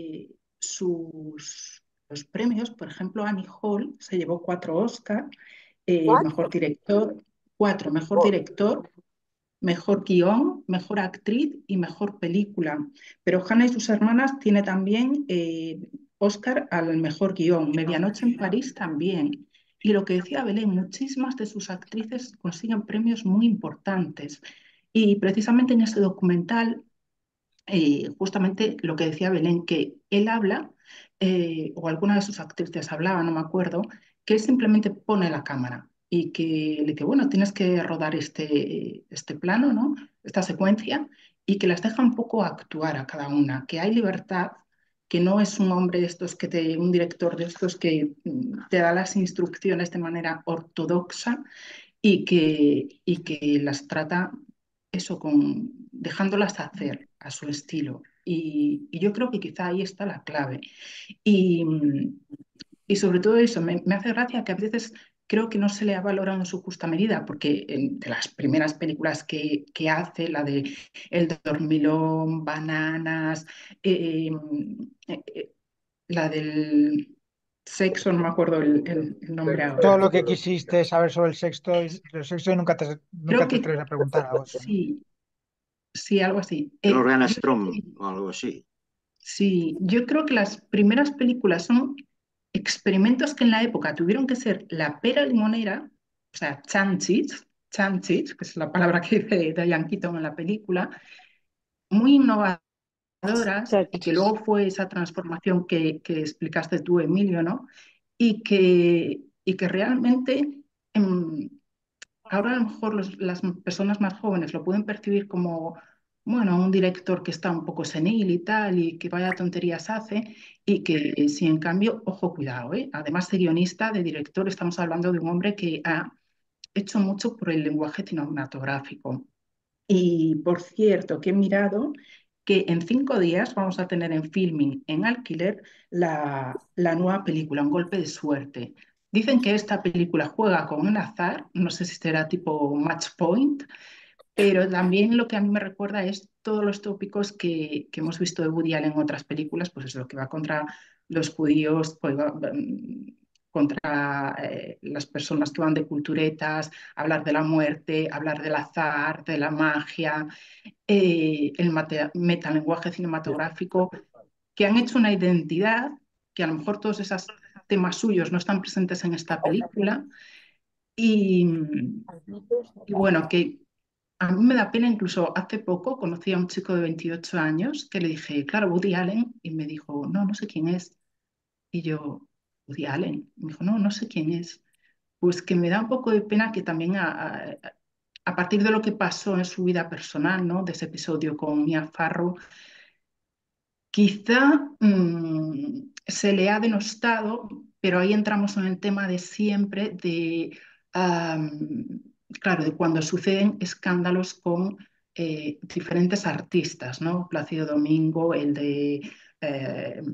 los premios, por ejemplo, Annie Hall se llevó 4 Oscar, mejor director, 4, mejor director, mejor guión, mejor actriz y mejor película. Pero Hannah y sus hermanas tiene también Oscar al mejor guión. Medianoche en París también. Y lo que decía Belén, muchísimas de sus actrices consiguen premios muy importantes. Y precisamente en ese documental, justamente lo que decía Belén, que él habla, o alguna de sus actrices hablaba, no me acuerdo, que él simplemente pone la cámara y que le dice, bueno, tienes que rodar este plano, ¿no? Esta secuencia, y que las deja un poco actuar a cada una, que hay libertad, que no es un hombre de estos un director de estos que te da las instrucciones de manera ortodoxa y que las trata eso dejándolas hacer a su estilo. Y yo creo que quizá ahí está la clave. Y, y sobre todo eso, me hace gracia que a veces creo que no se le ha valorado en su justa medida, porque de las primeras películas que hace, la de El Dormilón, Bananas, eh, eh, la del sexo, no me acuerdo el nombre Todo ahora. lo que quisiste saber sobre el sexo y nunca Creo te que atreves a preguntar algo así, ¿no? sí, sí, algo así. El Organa Yo creo Strom que o algo así. sí, yo creo que las primeras películas son experimentos que en la época tuvieron que ser la pera limonera, o sea, chanchis, que es la palabra que dice Diane Keaton en la película, muy innovadoras y que chachis. luego fue esa transformación que explicaste tú, Emilio, ¿no? Y que realmente ahora a lo mejor las personas más jóvenes lo pueden percibir como, bueno, un director que está un poco senil y tal, y que vaya tonterías hace, y que si en cambio, ojo, cuidado, ¿eh? Además de guionista, de director, estamos hablando de un hombre que ha hecho mucho por el lenguaje cinematográfico. Y por cierto, que he mirado que en 5 días vamos a tener en filming, en alquiler, la nueva película, Un golpe de suerte. Dicen que esta película juega con un azar, no sé si será tipo Match Point, pero también lo que a mí me recuerda es todos los tópicos que hemos visto de Woody Allen en otras películas, pues es lo que va contra los judíos, pues contra las personas que van de culturetas, hablar de la muerte, hablar del azar, de la magia, el metalenguaje cinematográfico, que han hecho una identidad que a lo mejor todos esos temas suyos no están presentes en esta película y bueno, que a mí me da pena, incluso hace poco conocí a un chico de 28 años que le dije, claro, Woody Allen, y me dijo, no, no sé quién es. Y yo, Woody Allen. Y me dijo, no, no sé quién es. Pues que me da un poco de pena que también a partir de lo que pasó en su vida personal, ¿no? De ese episodio con Mia Farrow, quizá se le ha denostado, pero ahí entramos en el tema de siempre, claro, de cuando suceden escándalos con diferentes artistas, ¿no? Plácido Domingo, el de, eh,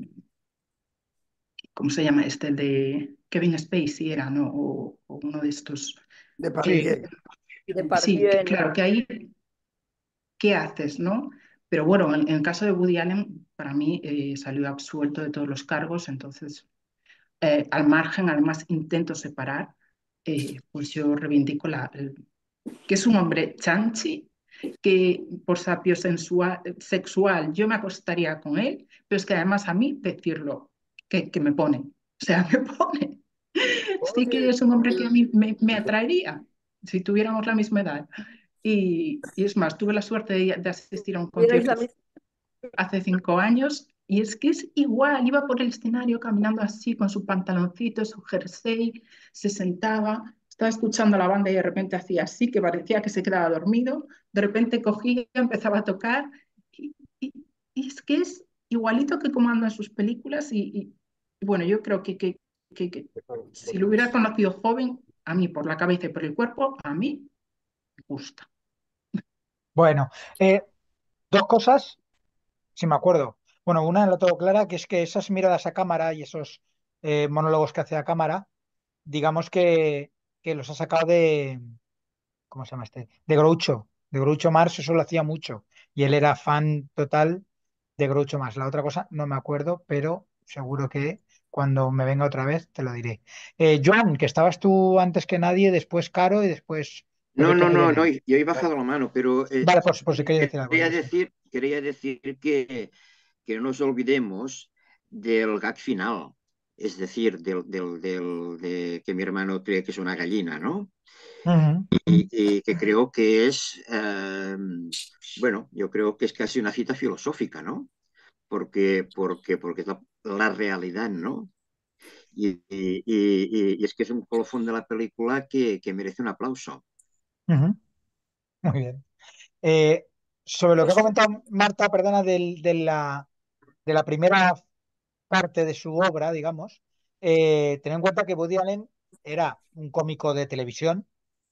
¿cómo se llama este? El de Kevin Spacey era, ¿no? O uno de estos. De Sí, Pardieu. Sí, Depardieu en claro, que ahí, ¿qué haces, no? Pero bueno, en el caso de Woody Allen, para mí salió absuelto de todos los cargos, entonces al margen, además intento separar, pues yo reivindico que es un hombre chanchi, que por sapio sexual yo me acostaría con él, pero es que además a mí decirlo, que me pone, o sea, me pone. Sí que es un hombre que a mí me atraería si tuviéramos la misma edad. Y es más, tuve la suerte de asistir a un tienes la concierto misma. hace 5 años y es que es igual, iba por el escenario caminando así con su pantaloncito, su jersey, se sentaba, estaba escuchando a la banda y de repente hacía así, que parecía que se quedaba dormido, de repente cogía, empezaba a tocar y, y- y es que es igualito que como anda en sus películas y bueno, yo creo que si lo hubiera conocido joven, a mí por la cabeza y por el cuerpo, a mí me gusta. bueno, dos cosas, si me acuerdo. Bueno, una la tengo clara, que es que esas miradas a cámara y esos monólogos que hace a cámara, digamos que los ha sacado de, ¿cómo se llama este? De Groucho Marx, eso lo hacía mucho. Y él era fan total de Groucho Marx. La otra cosa no me acuerdo, pero seguro que cuando me venga otra vez te lo diré. Joan, que estabas tú antes que nadie, después Caro y después No, Pepe no, no, no, Irene. yo he bajado la mano, pero Vale, por si quería decir algo, Luis. quería decir que no nos olvidemos del gag final, es decir, de que mi hermano cree que es una gallina, ¿no? Ujú, Y que creo que es, bueno, yo creo que es casi una cita filosófica, ¿no? Porque es la realidad, ¿no? Y es que es un colofón de la película que merece un aplauso. ujú, muy bien. Eh, sobre lo que ha Pues comentado Marta, perdona, de la primera parte de su obra, digamos, ten en cuenta que Woody Allen era un cómico de televisión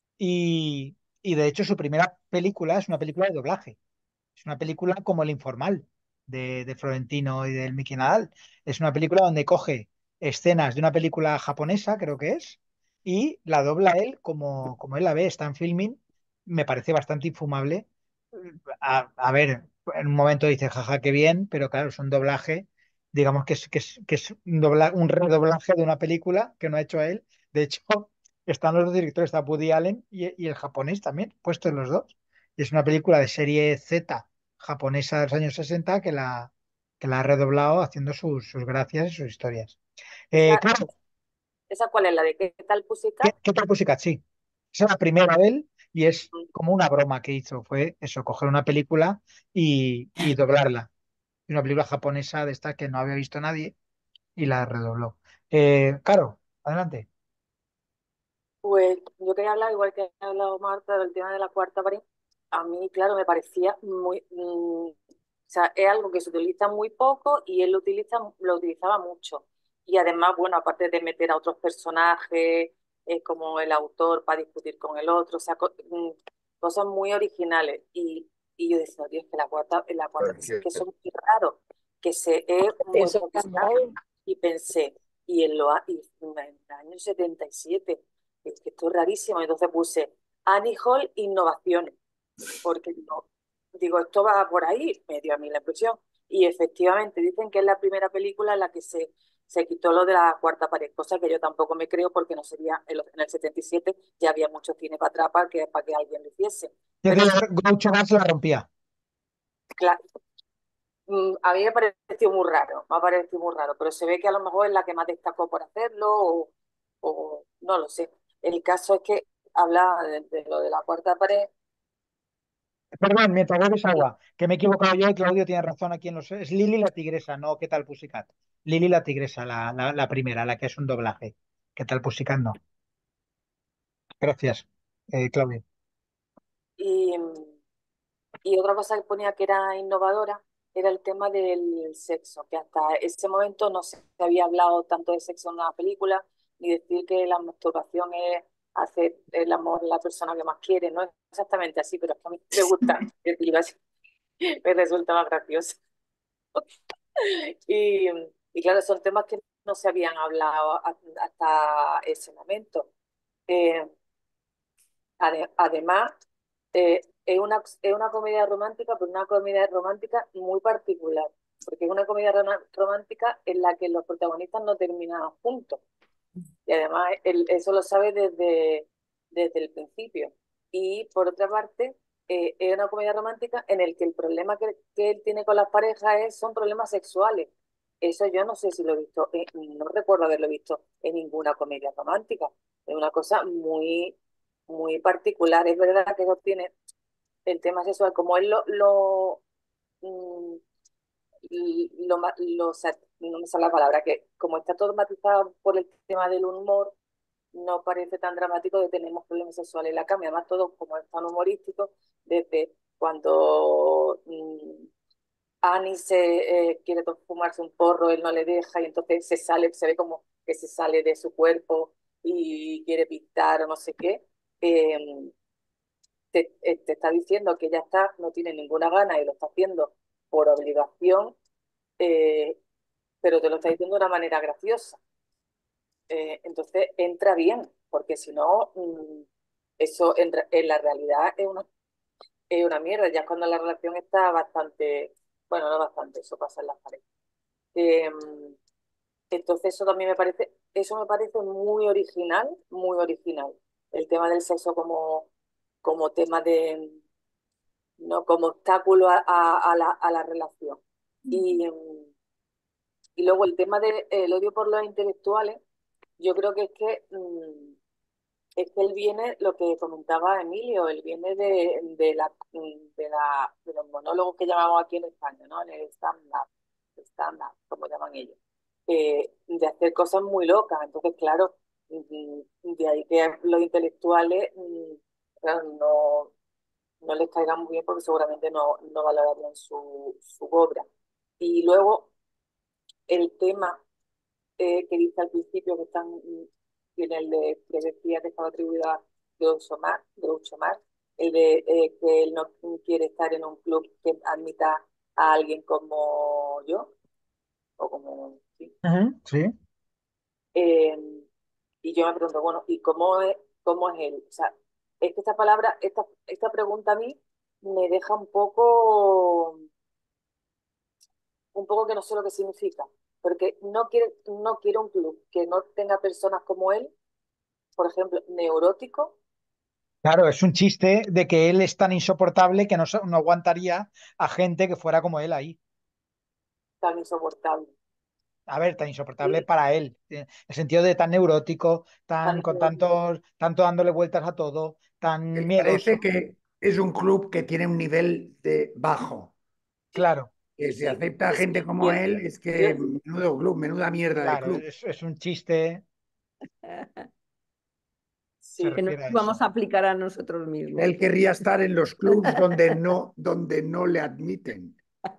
y de hecho su primera película es una película de doblaje. Es una película como El Informal de Florentino y del Mickey Nadal. Es una película donde coge escenas de una película japonesa, creo que es, y la dobla él como él la ve, está en filming. Me parece bastante infumable. A ver, en un momento dice, jaja, qué bien, pero claro, es un doblaje, digamos que es un redoblaje de una película que no ha hecho él. De hecho, están los dos directores, está Woody Allen y el japonés también, puestos los dos. Y es una película de serie Z japonesa de los años 60 que la ha redoblado haciendo sus gracias y sus historias. esa, Claro, ¿esa cuál es la de qué tal Pussycat? ¿qué tal Pussycat? Sí, esa es la primera de él y es como una broma que hizo, fue eso, coger una película y doblarla. Una película japonesa de esta que no había visto nadie y la redobló. Claro, adelante. Pues yo quería hablar, igual que ha hablado Marta, del tema de la cuarta pared. A mí, claro, me parecía muy... o sea, es algo que se utiliza muy poco y él lo utilizaba mucho. Y además, bueno, aparte de meter a otros personajes, como el autor para discutir con el otro, o sea, cosas muy originales. Y yo decía, Dios, que la cuarta es que eso es muy raro, que se es muy Eso original. Y pensé, y en el año 77 es que esto es rarísimo. Entonces puse Annie Hall Innovaciones, porque digo, esto va por ahí, me dio a mí la impresión. Y efectivamente dicen que es la primera película en la que se quitó lo de la cuarta pared, cosa que yo tampoco me creo porque no sería, en el 77 ya había mucho cine para atrás para que alguien lo hiciese. Yo Pero creo que Groucho Marx la rompía. claro, a mí me pareció muy raro, me ha parecido muy raro, pero se ve que a lo mejor es la que más destacó por hacerlo o no lo sé. El caso es que hablaba de lo de la cuarta pared Perdón, mientras bebes agua, que me he equivocado yo y Claudio tiene razón aquí en los... Es Lili la tigresa, no ¿Qué tal Pussycat? Lili la tigresa, la primera, la que es un doblaje. ¿Qué tal Pussycat? No. Gracias, Claudio. Y, y otra cosa que ponía que era innovadora era el tema del sexo, que hasta ese momento no se había hablado tanto de sexo en una película, ni decir que la masturbación es hacer el amor a la persona que más quiere. No es exactamente así, pero es que a mí me gusta decirlo así, me resulta más gracioso. Y, y claro, son temas que no se habían hablado hasta ese momento. Eh, Además, es una comedia romántica, pero una comedia romántica muy particular, porque es una comedia romántica en la que los protagonistas no terminan juntos. Y además eso lo sabe desde el principio. Y por otra parte, es una comedia romántica en el que el problema que él tiene con las parejas son problemas sexuales. Eso yo no sé si lo he visto, no recuerdo haberlo visto en ninguna comedia romántica. Es una cosa muy particular. Es verdad que eso tiene el tema sexual, como él mm, no me sale la palabra, que como está todo matizado por el tema del humor, no parece tan dramático de tenemos problemas sexuales en la cama. Además, todo como es tan humorístico, desde cuando Annie quiere fumarse un porro, él no le deja y entonces se sale, se ve como que se sale de su cuerpo y quiere pintar o no sé qué. Eh, te está diciendo que ya está, no tiene ninguna gana y lo está haciendo por obligación, eh, pero te lo está diciendo de una manera graciosa. Entonces entra bien, porque si no, eso en la realidad es una mierda, ya cuando la relación está bastante, bueno, no bastante, eso pasa en las parejas. Eh, entonces eso me parece muy original, el tema del sexo como tema de, no como obstáculo a la relación. Y, y luego el tema del odio por los intelectuales, yo creo que es que él viene, lo que comentaba Emilio, él viene de los monólogos que llamamos aquí en España, ¿no? En el stand-up, como llaman ellos, de hacer cosas muy locas. Entonces, claro, de ahí que los intelectuales, claro, no les caiga muy bien porque seguramente no valorarían su obra. Y luego el tema que dice al principio que tiene el de que decía que estaba atribuido a Groucho Marx, el de que él no quiere estar en un club que admita a alguien como yo, o como sí. Ujú, sí. Eh, y yo me pregunto, bueno, ¿y cómo es él? O sea, es que esta palabra, esta pregunta a mí me deja un poco que no sé lo que significa, porque no quiere un club que no tenga personas como él, por ejemplo, neurótico, Claro, es un chiste de que él es tan insoportable que no aguantaría a gente que fuera como él ahí. tan insoportable. A ver, tan insoportable Sí, para él, en el sentido de tan neurótico, tan tan con neurótico. tanto dándole vueltas a todo, tan Le parece miedoso. que es un club que tiene un nivel de bajo. Sí, Claro, Que si sí. acepta gente como Yo, él, es yo, que menudo club, menuda mierda de claro, club. es un chiste, se sí, Que nos refiere a eso. vamos a aplicar a nosotros mismos. Él querría estar en los clubs donde no le admiten,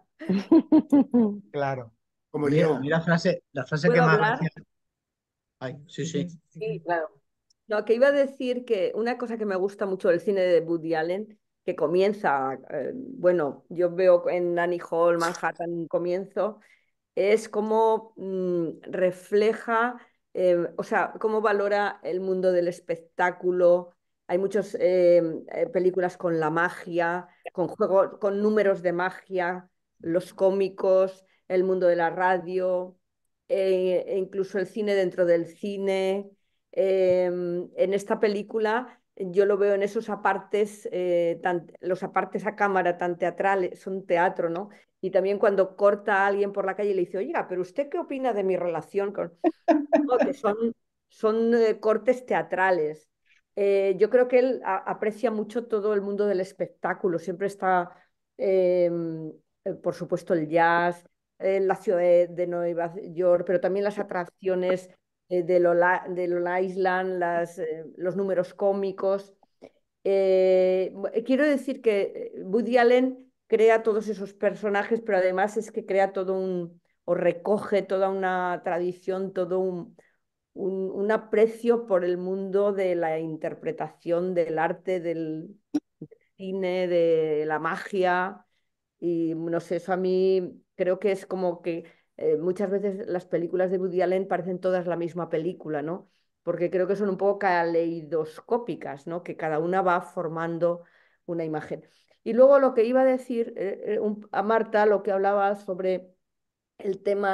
Claro. como A mí yo. la frase que ¿Puedo más hablar? gracia. Ay, sí, sí. sí, claro. No, que iba a decir que una cosa que me gusta mucho del cine de Woody Allen, que comienza, bueno, yo veo en Annie Hall, Manhattan, un comienzo, es cómo refleja, o sea, cómo valora el mundo del espectáculo. Hay muchas películas con la magia, con juegos, con números de magia, los cómicos, el mundo de la radio, e incluso el cine dentro del cine. En esta película yo lo veo en esos apartes, los apartes a cámara tan teatrales, son teatro, ¿no? Y también cuando corta a alguien por la calle y le dice, oiga, pero ¿usted qué opina de mi relación con...? No, que son cortes teatrales. Yo creo que él aprecia mucho todo el mundo del espectáculo, siempre está, eh, por supuesto, el jazz, la ciudad de Nueva York, pero también las atracciones de Lola Island, los números cómicos. Quiero decir que Woody Allen crea todos esos personajes, pero además es que crea o recoge toda una tradición, todo un aprecio por el mundo de la interpretación del arte, del cine, de la magia. Y no sé, eso a mí creo que es como que muchas veces las películas de Woody Allen parecen todas la misma película, ¿no? Porque creo que son un poco caleidoscópicas, ¿no? Que cada una va formando una imagen. Y luego lo que iba a decir a Marta, lo que hablaba sobre el tema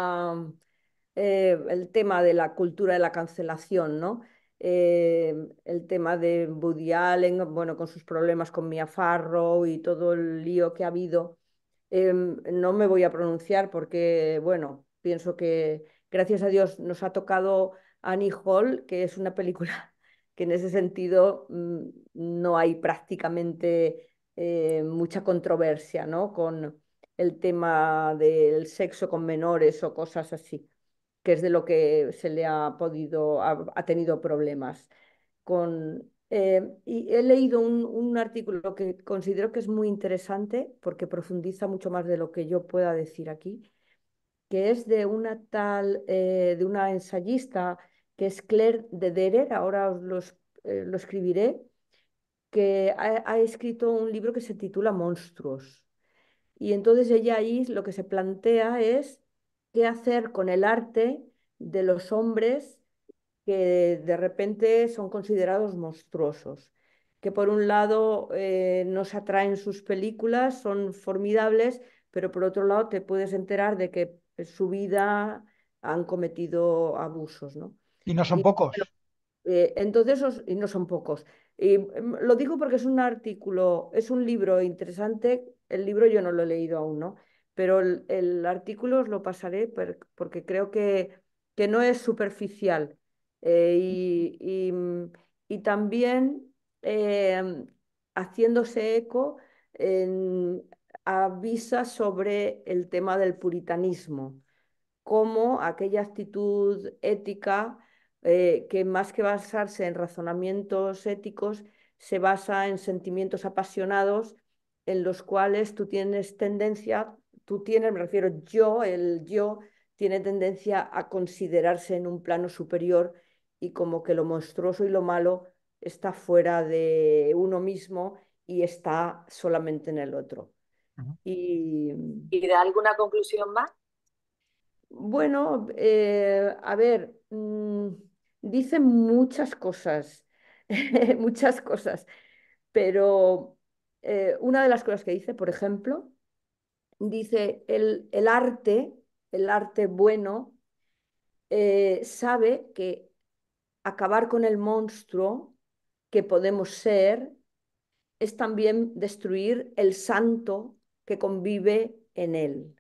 el tema de la cultura de la cancelación, ¿no? El tema de Woody Allen, bueno, con sus problemas con Mia Farrow y todo el lío que ha habido. No me voy a pronunciar porque, bueno, pienso que gracias a Dios nos ha tocado Annie Hall, que es una película que en ese sentido no hay prácticamente mucha controversia, ¿no? Con el tema del sexo con menores o cosas así, que es de lo que se le ha tenido problemas. Y he leído un artículo que considero que es muy interesante porque profundiza mucho más de lo que yo pueda decir aquí, que es de de una ensayista que es Claire de Derer, ahora lo escribiré, que ha escrito un libro que se titula Monstruos. Y entonces ella ahí lo que se plantea es qué hacer con el arte de los hombres que de repente son considerados monstruosos, que por un lado nos atraen sus películas, son formidables, pero por otro lado te puedes enterar de que en su vida han cometido abusos, ¿no? Y no son Y bueno, pocos. entonces, y no son pocos. Y lo digo porque es un artículo, es un libro interesante. El libro yo no lo he leído aún, ¿no? Pero el artículo os lo pasaré porque creo que no es superficial. Y también haciéndose eco, en- avisa sobre el tema del puritanismo, como aquella actitud ética que más que basarse en razonamientos éticos, se basa en sentimientos apasionados en los cuales me refiero el yo, tiene tendencia a considerarse en un plano superior y como que lo monstruoso y lo malo está fuera de uno mismo y está solamente en el otro. Ujú. Y ¿Y da alguna conclusión más? bueno, a ver, dice muchas cosas, muchas cosas, pero una de las cosas que dice, por ejemplo, dice el arte bueno, sabe que acabar con el monstruo que podemos ser es también destruir el santo que convive en él.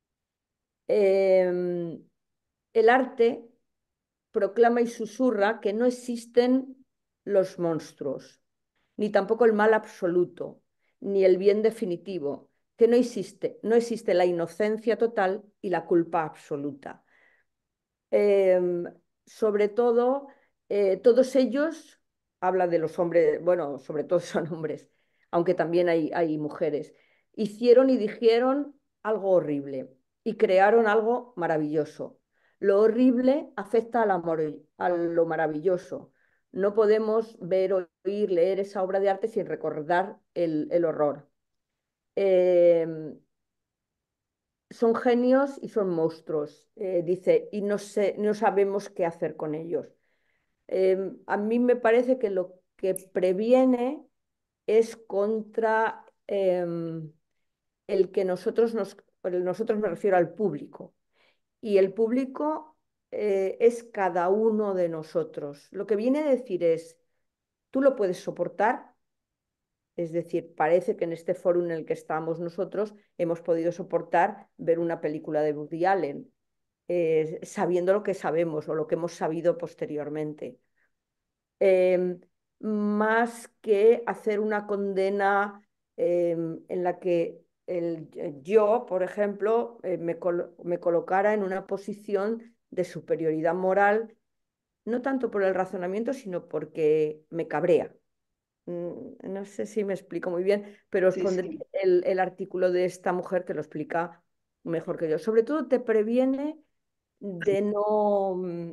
Em, el arte proclama y susurra que no existen los monstruos, ni tampoco el mal absoluto, ni el bien definitivo, que no existe la inocencia total y la culpa absoluta. Eh, Sobre todo, todos ellos, habla de los hombres, bueno, sobre todo son hombres, aunque también hay mujeres, hicieron y dijeron algo horrible y crearon algo maravilloso. Lo horrible afecta al amor, a lo maravilloso. No podemos ver, oír, leer esa obra de arte sin recordar el horror. Eh, Son genios y son monstruos, dice, y no sabemos qué hacer con ellos. A mí me parece que lo que previene es contra el que nosotros me refiero al público, y el público es cada uno de nosotros. Lo que viene a decir es, tú lo puedes soportar, es decir, parece que en este foro en el que estamos nosotros hemos podido soportar ver una película de Woody Allen, sabiendo lo que sabemos o lo que hemos sabido posteriormente. Eh, más que hacer una condena en la que yo, por ejemplo, me colocara en una posición de superioridad moral, no tanto por el razonamiento, sino porque me cabrea. No sé si me explico muy bien, pero os Sí, pondré sí. el artículo de esta mujer que lo explica mejor que yo. Sobre todo te previene de no,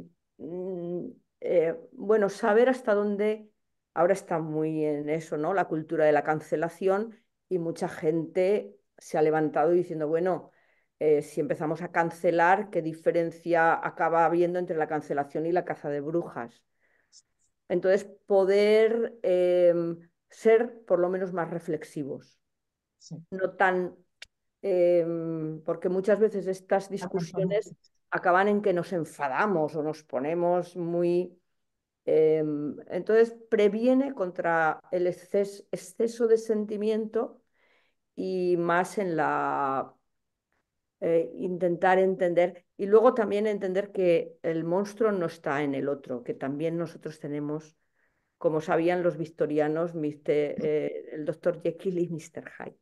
bueno, saber hasta dónde, ahora está muy en eso, ¿no? La cultura de la cancelación y mucha gente se ha levantado diciendo, bueno, si empezamos a cancelar, ¿qué diferencia acaba habiendo entre la cancelación y la caza de brujas? Entonces, poder ser por lo menos más reflexivos, Sí. no tan, porque muchas veces estas discusiones acaban en que nos enfadamos o nos ponemos muy... entonces, previene contra el exceso de sentimiento y más en la intentar entender y luego también entender que el monstruo no está en el otro, que también nosotros tenemos, como sabían los victorianos, el doctor Jekyll y Mr. Hyde,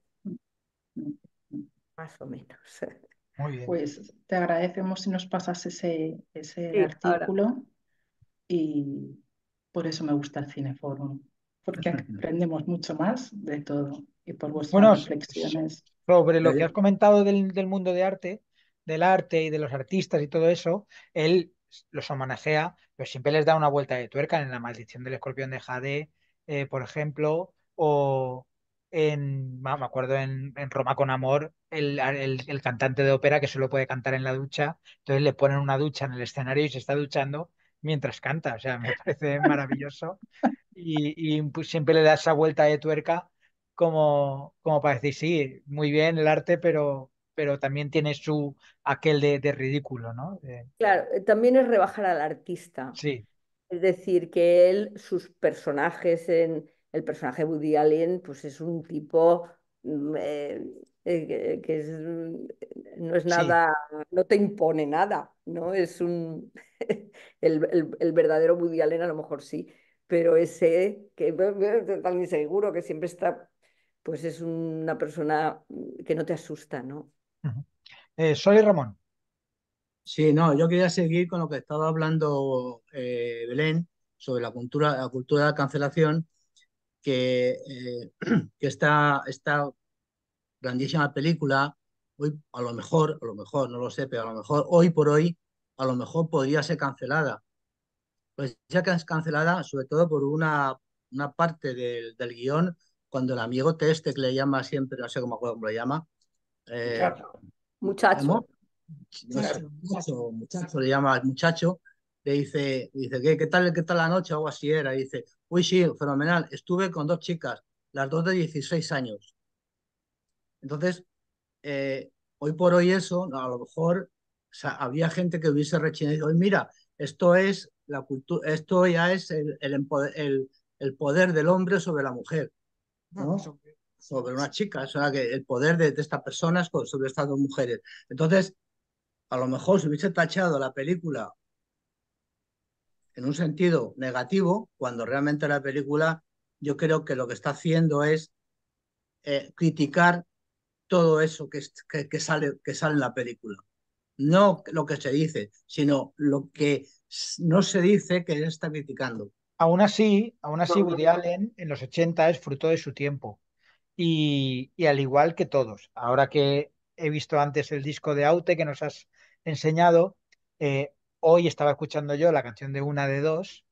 más o menos. Muy bien. Pues te agradecemos si nos pasas ese Sí, ahora. artículo y por eso me gusta el Cineforum, porque aprendemos mucho más de todo y por vuestras Bueno, reflexiones. sobre lo que has comentado del mundo de arte, del arte y de los artistas y todo eso, él los homenajea, pero siempre les da una vuelta de tuerca en La maldición del escorpión de Jade, por ejemplo, o me acuerdo en Roma con amor, el cantante de ópera que solo puede cantar en la ducha, entonces le ponen una ducha en el escenario y se está duchando mientras canta, o sea, me parece maravilloso y pues siempre le da esa vuelta de tuerca como para decir, sí, muy bien el arte, pero también tiene su aquel de ridículo, ¿no? Claro, también es rebajar al artista. Sí, Es decir, que él, sus personajes, en el personaje Woody Allen, pues es un tipo que no es sí. nada, no te impone nada, ¿no? Es un... el verdadero Woody Allen a lo mejor sí, pero ese que tan inseguro, que siempre está, pues es una persona que no te asusta, ¿no? Ujú. Sol y Ramón. Sí, no, yo quería seguir con lo que estaba hablando Belén sobre la cultura de la cancelación, que esta grandísima película, hoy a lo mejor, no lo sé, pero a lo mejor hoy por hoy, a lo mejor podría ser cancelada. Pues ya que es cancelada, sobre todo por una parte del guión, cuando el amigo este que le llama siempre, no sé cómo, cómo le llama, eh, Muchacho. ¿cómo? No sé, muchacho, le llama al muchacho, le dice ¿qué tal la noche? O algo así era. Y dice, uy, sí, fenomenal, estuve con dos chicas, las dos de 16 años. Entonces, hoy por hoy eso, a lo mejor, o sea, habría gente que hubiese rechinado, oye, mira, esto es la cultura, esto ya es el poder del hombre sobre la mujer, No, ¿no? eso, Sobre una chica, o sea, que el poder de estas personas sobre estas dos mujeres. Entonces, a lo mejor si hubiese tachado la película en un sentido negativo, cuando realmente la película, yo creo que lo que está haciendo es criticar todo eso que sale en la película. No lo que se dice, sino lo que no se dice que él está criticando. Aún así, Woody Allen en los 80 es fruto de su tiempo. Y al igual que todos, ahora que he visto antes el disco de Aute que nos has enseñado, hoy estaba escuchando yo la canción de Una de Dos,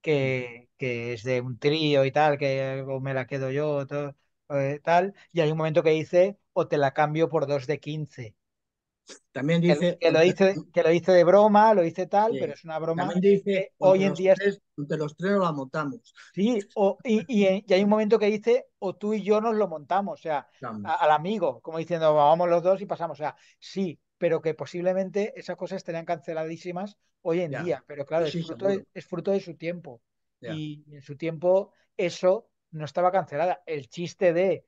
que es de un trío y tal, que o me la quedo yo, tal, y hay un momento que dice, o te la cambio por dos de 15 También dice, que lo hice de broma, lo hice tal, pero es una broma también dice, que hoy en día entre los tres nos la montamos. sí, y hay un momento que dice, o tú y yo nos lo montamos, o sea, al amigo, como diciendo, vamos los dos y pasamos, o sea, sí, pero que posiblemente esas cosas estarían canceladísimas hoy en Ya, día, pero claro, sí, sí, seguro. es fruto de su tiempo, Ya. y en su tiempo eso no estaba cancelada. El chiste de,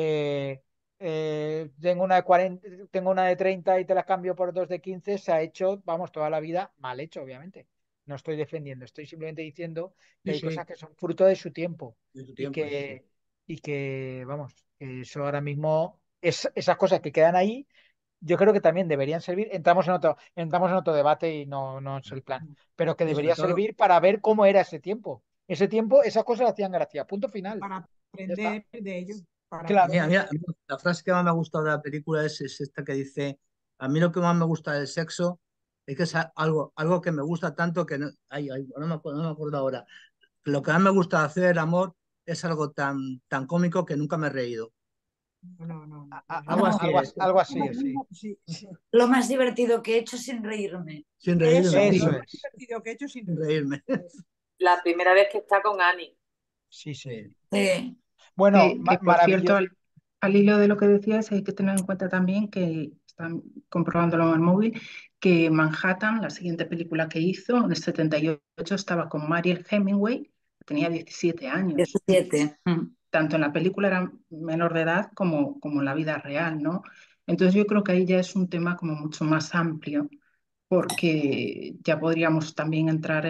tengo una de 40, tengo una de 30 y te la cambio por dos de 15 se ha hecho, vamos, toda la vida mal hecho, obviamente. no estoy defendiendo, estoy simplemente diciendo que Sí, hay cosas sí, que son fruto de su tiempo de su y tiempo, sí, sí. vamos, que eso ahora mismo, esas cosas que quedan ahí, yo creo que también deberían servir. Entramos en otro debate y no es el plan, pero que Y sobre debería todo, servir para ver cómo era ese tiempo. Ese tiempo, esas cosas hacían gracia. Punto final. para Ya está. aprender de ello, para Claro. mira, aprender. mira, la frase que más me ha gustado de la película es esta que dice, a mí lo que más me gusta del sexo es que es algo que me gusta tanto que no, no me acuerdo ahora. Lo que más me gusta de hacer el amor es algo tan cómico que nunca me he reído. No, Algo no. así es, Algo así es, sí. Sí, sí. Lo más divertido que he hecho sin reírme. sin Eso reírme, es Eso lo sí, más es. divertido que he hecho sin sin reír. reírme. La primera vez que está con Annie. Sí, sí. Sí. Bueno, Que por cierto, maravilloso. al hilo de lo que decías, hay que tener en cuenta también que están comprobándolo en el móvil, que Manhattan, la siguiente película que hizo, en el 78, estaba con Mariel Hemingway, que tenía 17 años. 17. Tanto en la película era menor de edad como en la vida real, ¿no? Entonces yo creo que ahí ya es un tema como mucho más amplio, porque ya podríamos también entrar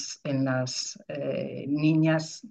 en las niñas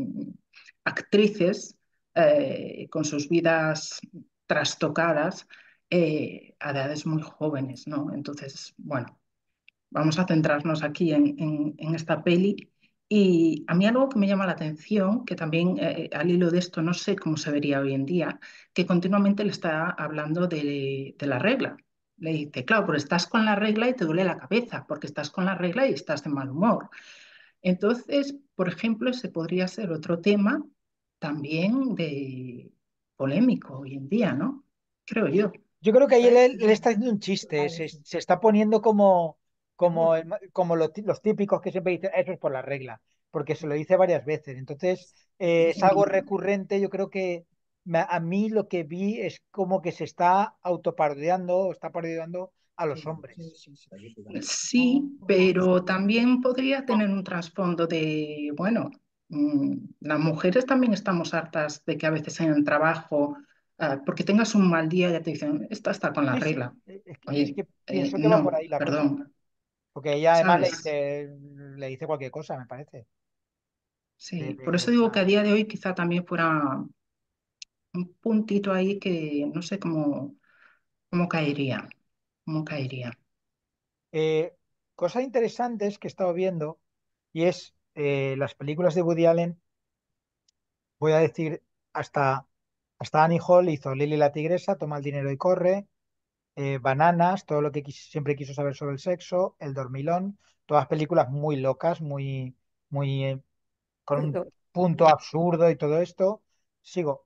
actrices con sus vidas trastocadas a edades muy jóvenes, ¿no? Entonces, bueno, vamos a centrarnos aquí en esta peli. Y a mí algo que me llama la atención, que también al hilo de esto no sé cómo se vería hoy en día, que continuamente le está hablando de la regla. Le dice, claro, pero estás con la regla y te duele la cabeza, porque estás con la regla y estás de mal humor. Entonces, por ejemplo, ese podría ser otro tema también de polémico hoy en día, ¿no? Creo yo. Yo creo que ahí él está haciendo un chiste, se está poniendo como los típicos que siempre dicen, eso es por la regla, porque se lo dice varias veces. Entonces, es algo recurrente. Yo creo que a mí lo que vi es como que se está autoparodiando o está parodiando a los hombres. Sí, pero también podría tener un trasfondo de, bueno, las mujeres también estamos hartas de que a veces en el trabajo, porque tengas un mal día, ya te dicen, esta está con la Sí, sí, regla. es Oye, que pienso que va por no, ahí la cosa, perdón, porque ella además ¿sabes? le dice cualquier cosa, me parece. Sí, por eso digo que a día de hoy quizá también fuera un puntito ahí que no sé cómo caería, cómo caería. Eh, Cosas interesantes que he estado viendo y es las películas de Woody Allen, voy a decir hasta Annie Hall hizo Lily la tigresa, Toma el dinero y corre, Bananas, todo lo que siempre quiso saber sobre el sexo, El dormilón, todas películas muy locas, muy con un punto absurdo y todo esto. Sigo.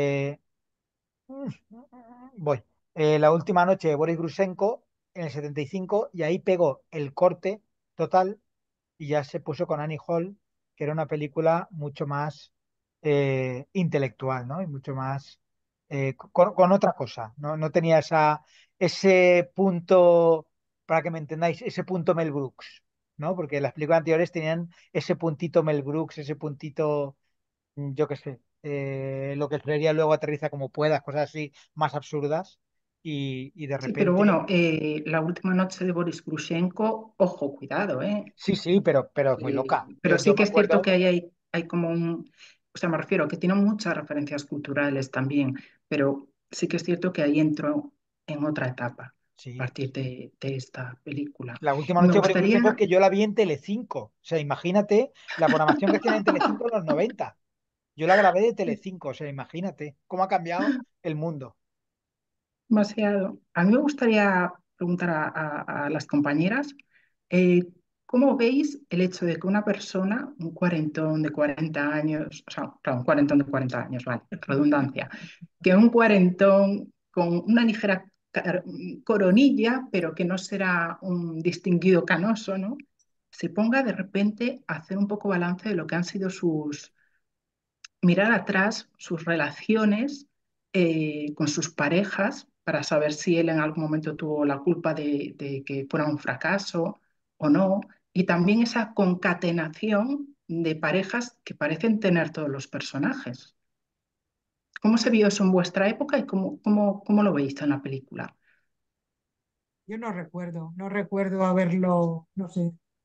Voy. La última noche de Boris Grusenko en el 75 y ahí pegó el corte total y ya se puso con Annie Hall, que era una película mucho más intelectual, ¿no? Y mucho más con otra cosa. No tenía ese punto, para que me entendáis, ese punto Mel Brooks, ¿no? Porque las películas anteriores tenían ese puntito Mel Brooks, ese puntito yo qué sé, lo que sería luego aterriza como puedas, cosas así más absurdas y de Sí, pero repente, bueno, la última noche de Boris Grushenko, ojo, cuidado, ¿eh? sí, sí, pero es muy loca. Pero Yo sí me que es cierto acuerdo, que ahí hay como o sea, me refiero a que tiene muchas referencias culturales también, pero sí que es cierto que ahí entró en otra etapa a sí, partir de esta película. la última Y me noche de Boris Grusenko es gustaría, que yo la vi en Telecinco. O sea, imagínate la programación que hacían en Telecinco en los 90. Yo la grabé de Telecinco, o sea, imagínate cómo ha cambiado el mundo. demasiado. A mí me gustaría preguntar a las compañeras, eh, ¿cómo veis el hecho de que una persona, un cuarentón de 40 años, o sea, claro, un cuarentón de 40 años, vale, redundancia, que un cuarentón con una ligera coronilla, pero que no será un distinguido canoso, ¿no? Se ponga de repente a hacer un poco balance de lo que han sido mirar atrás sus relaciones con sus parejas para saber si él en algún momento tuvo la culpa de que fuera un fracaso o no, y también esa concatenación de parejas que parecen tener todos los personajes. ¿Cómo se vio eso en vuestra época y cómo lo veis en la película? Yo no recuerdo haberlo, no sé,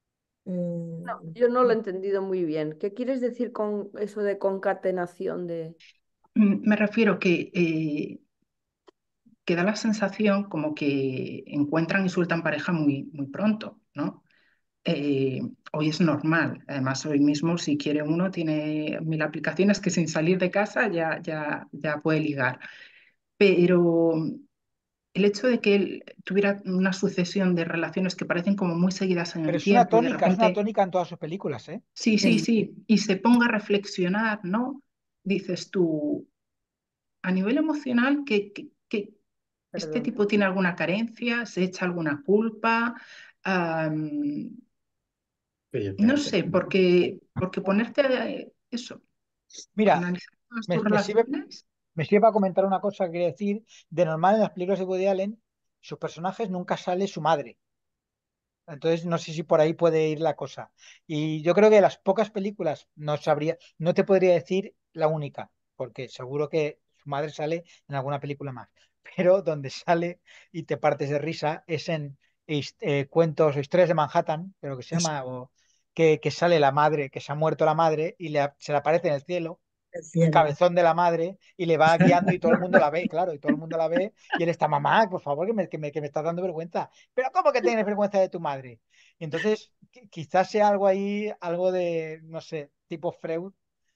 No, yo no lo he entendido muy bien. ¿Qué quieres decir con eso de concatenación de...? Me refiero que da la sensación como que encuentran y sueltan pareja muy pronto, ¿no? Hoy es normal. Además, hoy mismo, si quiere uno, tiene 1000 aplicaciones que sin salir de casa ya puede ligar. Pero el hecho de que él tuviera una sucesión de relaciones que parecen como muy seguidas en Pero el tiempo y de es una repente, tónica en todas sus películas, ¿eh? sí, sí, sí, y se ponga a reflexionar, ¿no? Dices tú, a nivel emocional, que este Perdón. tipo tiene alguna carencia, se echa alguna culpa. Am, no sé, porque ponerte eso, a Mira, analizar todas me, tus me sirve, relaciones. me sirve para comentar una cosa que quería decir. De normal en las películas de Woody Allen, sus personajes nunca sale su madre. Entonces no sé si por ahí puede ir la cosa. Y yo creo que de las pocas películas no sabría, no te podría decir la única, porque seguro que su madre sale en alguna película más. Pero donde sale y te partes de risa es en cuentos o historias de Manhattan, creo que se llama, o que sale la madre, que se ha muerto la madre y se le aparece en el cielo El el cielo. cabezón de la madre y le va guiando y todo el mundo la ve, claro, y todo el mundo la ve y él está, mamá, por favor, que me estás dando vergüenza. Pero ¿cómo que tienes vergüenza de tu madre? Y entonces, quizás sea algo ahí, algo de, no sé, tipo Freud,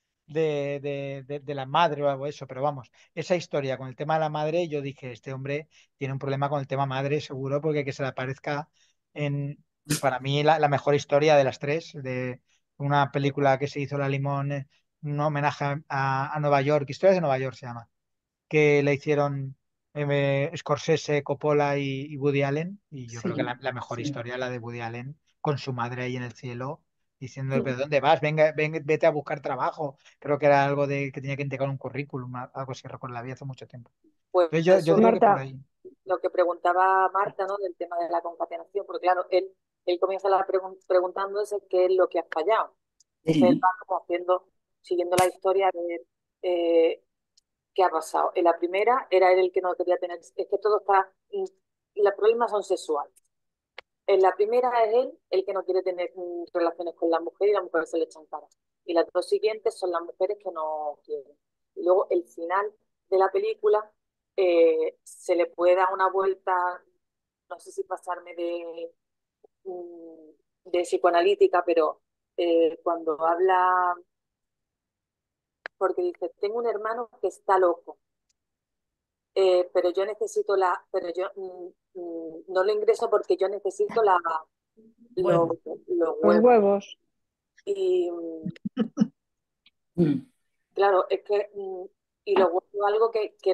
de la madre o algo de eso, pero vamos, esa historia con el tema de la madre, yo dije, este hombre tiene un problema con el tema madre, seguro, porque que se le aparezca en, para mí, la mejor historia de las tres, de una película que se hizo La Limón, un homenaje a Nueva York, Historias de Nueva York se llama, que le hicieron Scorsese, Coppola y Woody Allen, y yo creo que Sí, la mejor sí. historia, la de Woody Allen, con su madre ahí en el cielo, diciendo, ¿pero dónde vas? Venga, vete a buscar trabajo. Creo que era algo de que tenía que entregar un currículum, algo así, recuerdo, la vi hace mucho tiempo. Pues Entonces yo eso digo que por Marta, ahí. lo que preguntaba Marta, ¿no? Del tema de la concatenación, porque claro, él comienza preguntándose qué es lo que ha fallado. Entonces él va como siguiendo la historia de qué ha pasado. En la primera era él el que no quería tener, es que todo está, los problemas son sexuales. En la primera es él el que no quiere tener relaciones con la mujer y la mujer se le echan cara. Y las dos siguientes son las mujeres que no quieren. Y luego el final de la película se le puede dar una vuelta, no sé si pasarme de psicoanalítica, pero cuando habla, porque dice, tengo un hermano que está loco, pero yo necesito pero yo no lo ingreso porque yo necesito los, Bueno, los los huevos. huevos. Y claro, es que y los huevos es algo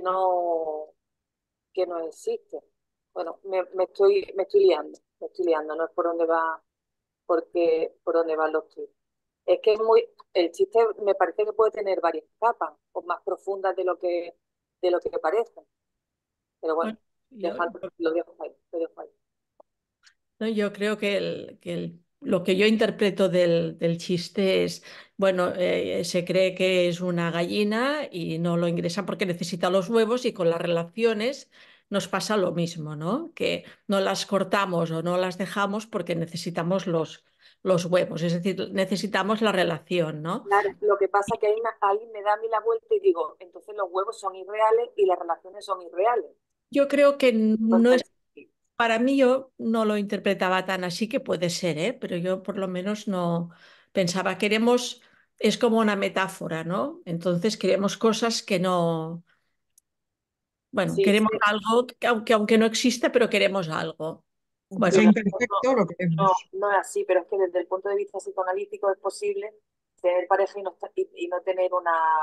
que no existe. Bueno, me estoy liando, no es por dónde va, porque por dónde van los tiros. Es que el chiste me parece que puede tener varias capas, o más profundas de lo que parece. Pero bueno, bueno, yo, lo dejo ahí, lo dejo ahí. no, yo creo que, lo que yo interpreto del chiste es, bueno, se cree que es una gallina y no lo ingresa porque necesita los huevos y con las relaciones nos pasa lo mismo, ¿no? Que no las cortamos o no las dejamos porque necesitamos los huevos, es decir, necesitamos la relación, ¿no? Claro, lo que pasa es que ahí me da a mí la vuelta y digo, entonces los huevos son irreales y las relaciones son irreales. Yo creo que Pues, no es, para mí yo no lo interpretaba tan así que puede ser, ¿eh? Pero yo por lo menos no pensaba, queremos, es como una metáfora, ¿no? Entonces queremos cosas que no, bueno, sí, queremos sí, algo aunque no existe, pero queremos algo. Aunque sea Bueno, sí, no, imperfecto, lo queremos. no es así, pero es que desde el punto de vista psicoanalítico es posible tener pareja y no tener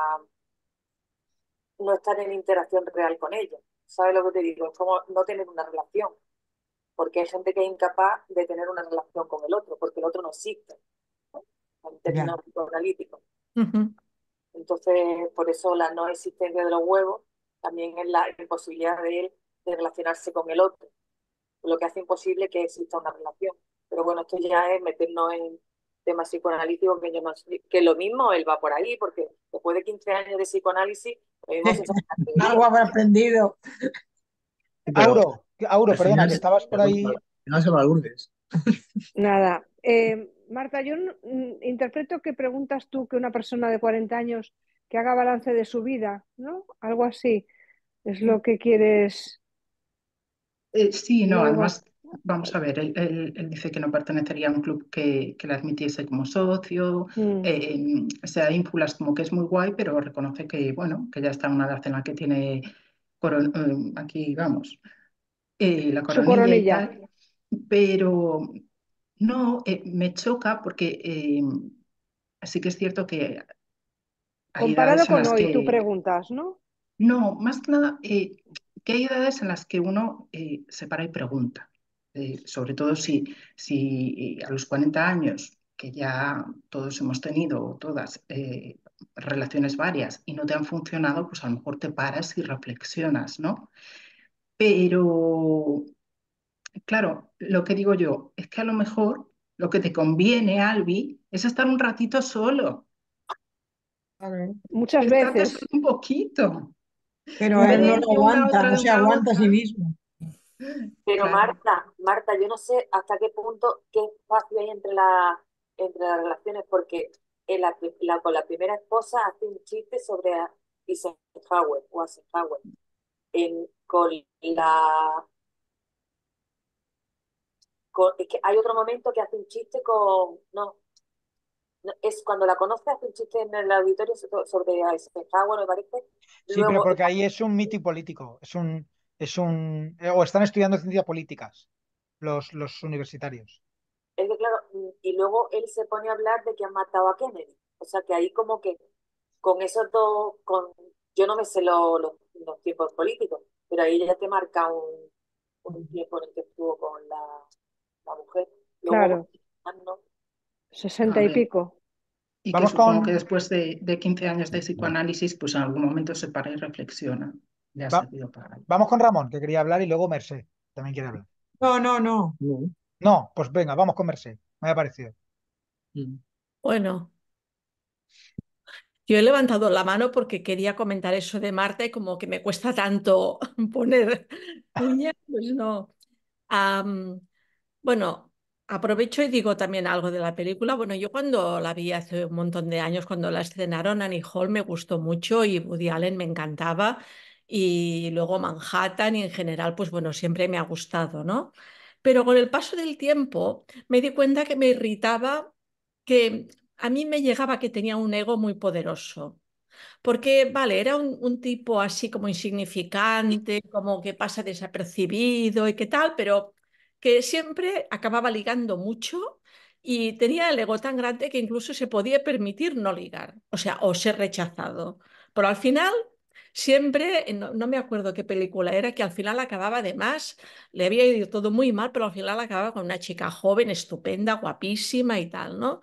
no estar en interacción real con ella. ¿Sabes lo que te digo? Es como no tener una relación, porque hay gente que es incapaz de tener una relación con el otro, porque el otro no existe, ¿no? En Ya. términos psicoanalíticos. ujú. Entonces, por eso la no existencia de los huevos también es la imposibilidad de él de relacionarse con el otro, lo que hace imposible que exista una relación. Pero bueno, esto ya es meternos en temas psicoanalíticos que yo no sé, que lo mismo él va por ahí, porque después de 15 años de psicoanálisis, lo mismo se sabe la teoría. Algo habrá aprendido. Sí, pero Auro, al perdona, final, que estabas por ahí. al final se va a Lourdes. Nada. Marta, yo interpreto que preguntas tú que una persona de 40 años que haga balance de su vida, ¿no? Algo así. Es lo que quieres, Sí, no, ¿no? Algo. además, vamos a ver, él dice que no pertenecería a un club que le admitiese como socio, Mm. se da ínfulas como que es muy guay, pero reconoce que, bueno, que ya está en una edad en la que tiene, aquí vamos, la Su coronilla y coronilla. tal, pero no, me choca porque sí que es cierto que hay Comparado edades en con las hoy, tú que, preguntas, ¿no? no, más que nada, que hay edades en las que uno se para y pregunta. Sobre todo si a los 40 años, que ya todos hemos tenido, o todas, relaciones varias y no te han funcionado, pues a lo mejor te paras y reflexionas, ¿no? Pero, claro, lo que digo yo es que a lo mejor lo que te conviene, Albi, es estar un ratito solo. Muchas Estate solo veces. un poquito. Pero En vez él no de ir lo de una a aguanta, otra, no de se una a aguanta a sí otra. mismo. Pero Claro. Marta, yo no sé hasta qué punto, qué espacio hay entre las relaciones, porque con la primera esposa hace un chiste sobre Eisenhower o Eisenhower. Con es que hay otro momento que hace un chiste no, es cuando la conoce, hace un chiste en el auditorio sobre Eisenhower, me parece. Sí, pero Luego, porque ahí es un mito político, o están estudiando ciencias políticas los universitarios. es que claro, y luego él se pone a hablar de que han matado a Kennedy. O sea que ahí como que con esos dos, yo no me sé los tiempos políticos, pero ahí ya te marca un tiempo en el que estuvo con la mujer. Luego, Claro, no, 60 A y ver, pico. y que Vamos supongo que con, después de 15 años de psicoanálisis, pues en algún momento se para y reflexiona. Le ha va- servido para algo. vamos con Ramón, que quería hablar, y luego Mercé, también quiere hablar. No, no, no. No. No, pues venga, vamos con Mercé, me ha parecido. Mm. Bueno, yo he levantado la mano porque quería comentar eso de Marta y como que me cuesta tanto poner uñas, pues no. Am, bueno, aprovecho y digo también algo de la película. Bueno, yo cuando la vi hace un montón de años, cuando la estrenaron, Annie Hall me gustó mucho y Woody Allen me encantaba. Y luego Manhattan y en general, pues bueno, siempre me ha gustado, ¿no? Pero con el paso del tiempo me di cuenta que me irritaba que a mí me llegaba que tenía un ego muy poderoso. Porque, vale, era un tipo así como insignificante, como que pasa desapercibido y qué tal, pero que siempre acababa ligando mucho y tenía el ego tan grande que incluso se podía permitir no ligar, o sea, o ser rechazado. Pero al final, siempre, no me acuerdo qué película era, que al final acababa de más, le había ido todo muy mal, pero al final acababa con una chica joven, estupenda, guapísima y tal, ¿no?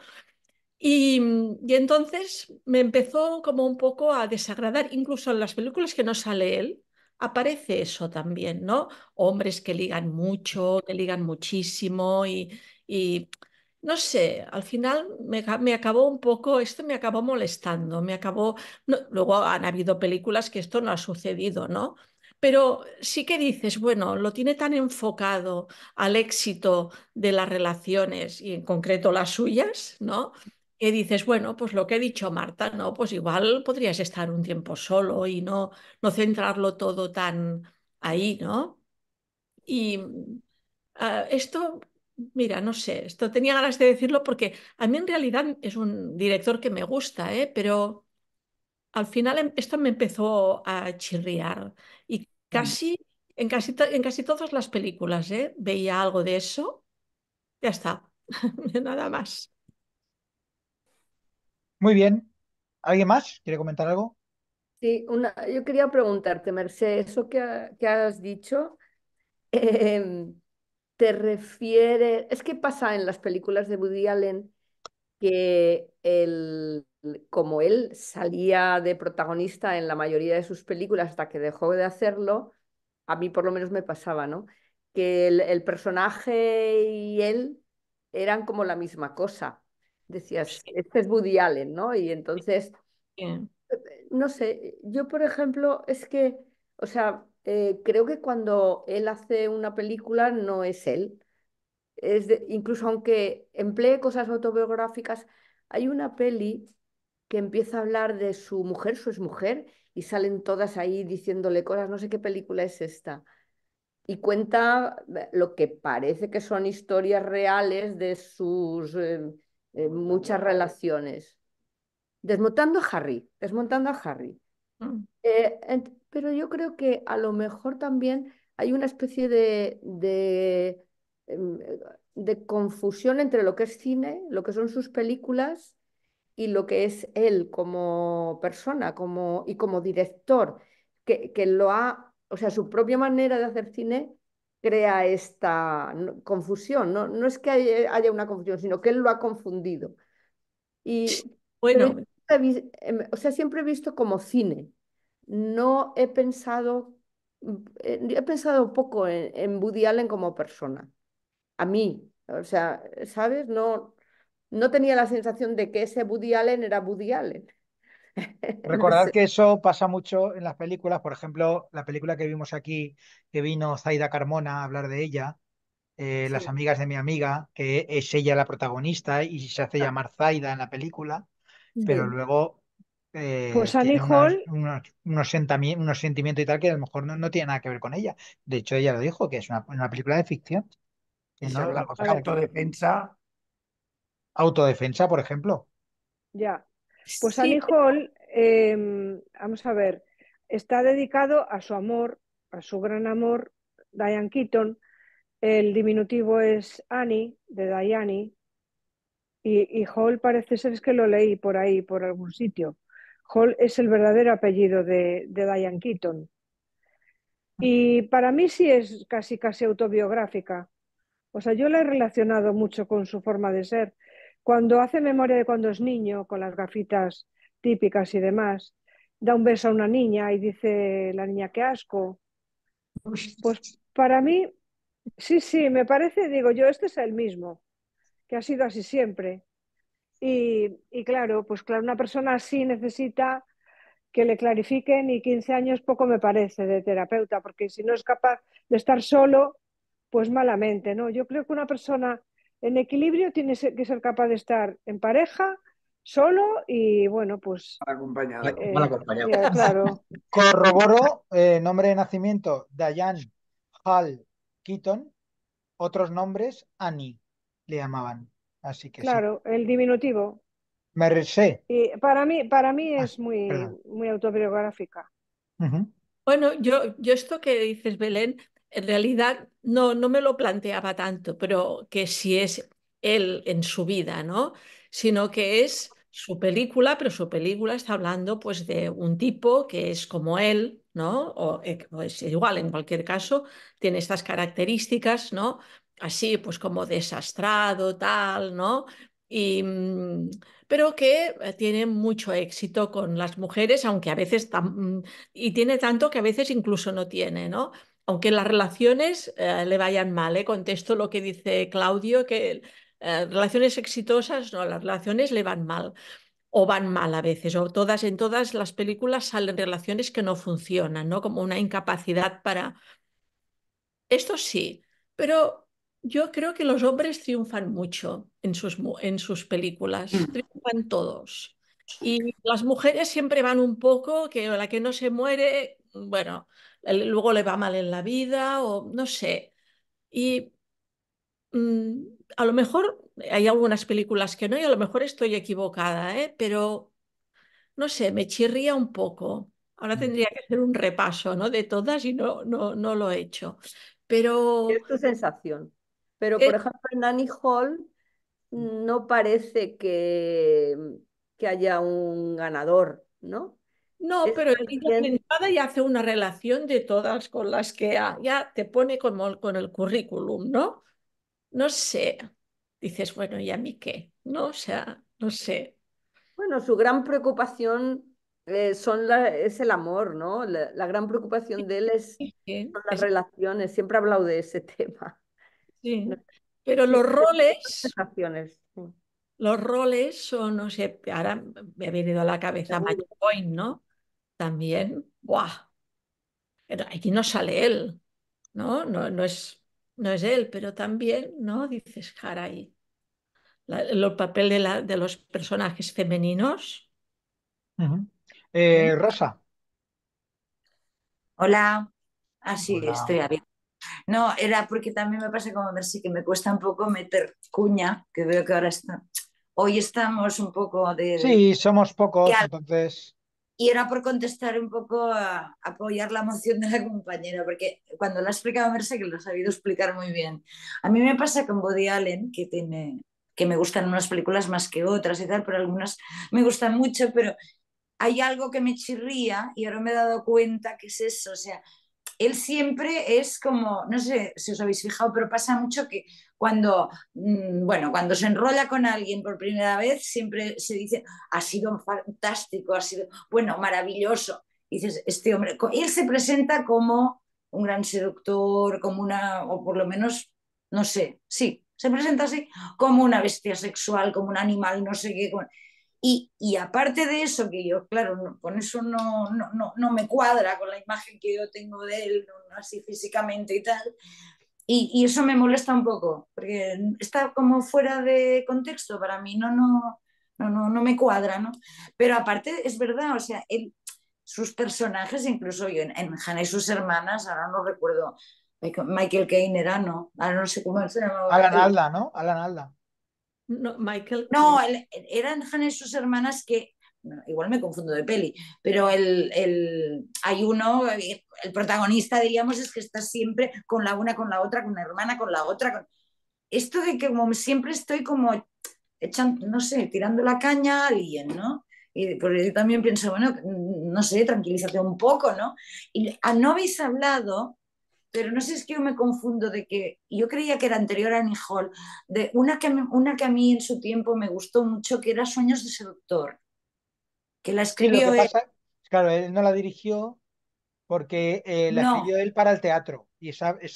Y entonces me empezó como un poco a desagradar, incluso en las películas que no sale él, aparece eso también, ¿no? Hombres que ligan mucho, que ligan muchísimo y no sé, al final me acabó un poco, esto me acabó molestando, luego han habido películas que esto no ha sucedido, ¿no? Pero sí que dices, bueno, lo tiene tan enfocado al éxito de las relaciones y en concreto las suyas, ¿no? Que dices, bueno, pues lo que ha dicho Marta, ¿no? Pues igual podrías estar un tiempo solo y no centrarlo todo tan ahí, ¿no? Y esto, mira, no sé, esto tenía ganas de decirlo porque a mí en realidad es un director que me gusta, ¿eh? Pero al final esto me empezó a chirriar y en casi todas las películas, ¿eh? Veía algo de eso, ya está, nada más. Muy bien. ¿Alguien más quiere comentar algo? Sí, yo quería preguntarte, Mercé, eso que has dicho, em, ¿te refiere? Es que pasa en las películas de Woody Allen que como él salía de protagonista en la mayoría de sus películas hasta que dejó de hacerlo, a mí por lo menos me pasaba, ¿no? Que el personaje y él eran como la misma cosa. Decías, este es Woody Allen, ¿no? Y entonces Bien. no sé, yo por ejemplo, es que, o sea, creo que cuando él hace una película no es él. incluso aunque emplee cosas autobiográficas, hay una peli que empieza a hablar de su exmujer, y salen todas ahí diciéndole cosas, no sé qué película es esta, y cuenta lo que parece que son historias reales de sus muchas relaciones. Desmontando a Harry. Mm. Pero yo creo que a lo mejor también hay una especie em, de confusión entre lo que es cine, lo que son sus películas y lo que es él como persona y como director, que o sea, su propia manera de hacer cine crea esta confusión. No, no es que haya una confusión, sino que él lo ha confundido. Pero yo Bueno, o sea, siempre he visto como cine. No he pensado, he pensado poco en Woody Allen como persona. A mí, o sea, ¿sabes? No, no tenía la sensación de que ese Woody Allen era Woody Allen. No Recordad sé. que eso pasa mucho en las películas. Por ejemplo, la película que vimos aquí, que vino Zaida Carmona a hablar de ella, Las Sí. amigas de mi amiga, que es ella la protagonista y se hace Ah, llamar Zaida en la película, pero sí. luego Pues Annie tiene Hall, unos sentimientos y tal que a lo mejor no tiene nada que ver con ella. De hecho, ella lo dijo, que es una película de ficción, que Y si no es una hablamos cosa de a- seria. autodefensa, Autodefensa, por ejemplo. ya, pues sí, Annie Hall, vamos a ver, está dedicado a su amor, a su gran amor, Diane Keaton. El diminutivo es Annie, de Diane, y Hall parece ser, es que lo leí por ahí, por algún sitio. Hall es el verdadero apellido de Diane Keaton. Y para mí sí es casi, casi autobiográfica. O sea, yo la he relacionado mucho con su forma de ser. Cuando hace memoria de cuando es niño, con las gafitas típicas y demás, da un beso a una niña y dice la niña, qué asco. Pues para mí, sí, sí, me parece, digo yo, este es el mismo, que ha sido así siempre. Y claro, pues claro, una persona así necesita que le clarifiquen, y 15 años poco me parece de terapeuta, porque si no es capaz de estar solo, pues malamente, ¿no? Yo creo que una persona en equilibrio tiene que ser capaz de estar en pareja, solo y bueno, pues acompañado. Mal acompañado. claro, Corroboró nombre de nacimiento, Diane Hall Keaton, otros nombres, Annie, le llamaban. Así que sí. claro, el diminutivo. Mercé. Y para mí Ah, es muy, perdón. muy autobiográfica. Ujú. bueno, yo esto que dices, Belén, en realidad no me lo planteaba tanto, pero que si es él en su vida, ¿no? Sino que es su película, pero su película está hablando pues de un tipo que es como él, ¿no? O es igual, en cualquier caso, tiene estas características, ¿no? Así, pues como desastrado, tal, ¿no? Y, pero que tiene mucho éxito con las mujeres, aunque a veces y tiene tanto que a veces incluso no tiene, ¿no? Aunque las relaciones le vayan mal, ¿eh? Contesto lo que dice Claudio, que relaciones exitosas, no, las relaciones le van mal, o van mal a veces, o en todas las películas salen relaciones que no funcionan, ¿no? Como una incapacidad para... Esto sí, pero yo creo que los hombres triunfan mucho en sus películas, triunfan todos. Y las mujeres siempre van un poco, que la que no se muere, bueno, luego le va mal en la vida o no sé. Y mm, a lo mejor hay algunas películas que no, y a lo mejor estoy equivocada, ¿eh? Pero no sé, me chirría un poco. Ahora tendría que hacer un repaso, ¿no? De todas y no lo he hecho. Pero Es tu sensación. Pero, por eh, ejemplo, en Annie Hall no parece que haya un ganador, ¿no? no, Es pero más ella de bien, entrada ya hace una relación de todas con las que ya te pone como con el currículum, ¿no? No sé. Dices, bueno, ¿y a mí qué? ¿No? O sea, no sé. bueno, su gran preocupación es el amor, ¿no? La gran preocupación de él Sí, sí, son las relaciones. Siempre ha hablado de ese tema. No sí. sé, Pero sí, sensaciones. Sí, los roles son, no sé, ahora me ha venido a la cabeza Match seguro. Point, ¿no? También, ¡buah! Pero aquí no sale él, ¿no? No, no es. no es él, pero también, ¿no? Dices, caray, el papel de los personajes femeninos. Ujú. ¿Eh? Rosa. Hola, así Hola. estoy abierta. No, era porque también me pasa como Mercy, que me cuesta un poco meter cuña, que veo que ahora está. Hoy estamos un poco Sí, somos y, pocos, al- entonces. y era por contestar un poco a apoyar la moción de la compañera, porque cuando lo ha explicado Mercy, que lo ha sabido explicar muy bien. A mí me pasa con Woody Allen, que me gustan unas películas más que otras y tal, pero algunas me gustan mucho, pero hay algo que me chirría y ahora me he dado cuenta que es eso, o sea, él siempre es como, no sé si os habéis fijado, pero pasa mucho que cuando, bueno, cuando se enrolla con alguien por primera vez, siempre se dice, ha sido fantástico, ha sido, bueno, maravilloso. Y dices, este hombre, él se presenta como un gran seductor, como una, o por lo menos, no sé, sí, se presenta así, como una bestia sexual, como un animal, no sé qué. Y aparte de eso, que yo, claro, con eso no me cuadra con la imagen que yo tengo de él, así físicamente y tal, y eso me molesta un poco, porque está como fuera de contexto para mí, no me cuadra, ¿no? Pero aparte, es verdad, o sea, sus personajes, incluso yo en Hannah y sus hermanas, ahora no recuerdo, Michael Caine era, ¿no? Ahora no sé cómo se llamaba Alan el. Alda, ¿no? Alan Alda. No, Michael, No, eran Hannah y sus hermanas que, no, igual me confundo de peli, pero hay uno, el protagonista, diríamos, es que está siempre con la una, con la otra, con una hermana, con la otra. Esto de que como siempre estoy como echando, no sé, tirando la caña a alguien, ¿no? Y por yo también pienso, bueno, no sé, tranquilízate un poco, ¿no? Y no habéis hablado, pero no sé, es que yo me confundo de que yo creía que era anterior a Annie Hall, de una que a mí en su tiempo me gustó mucho, que era Sueños de Seductor, que la Sí, lo que escribió él. pasa, claro, él no la dirigió porque la No, escribió él para el teatro y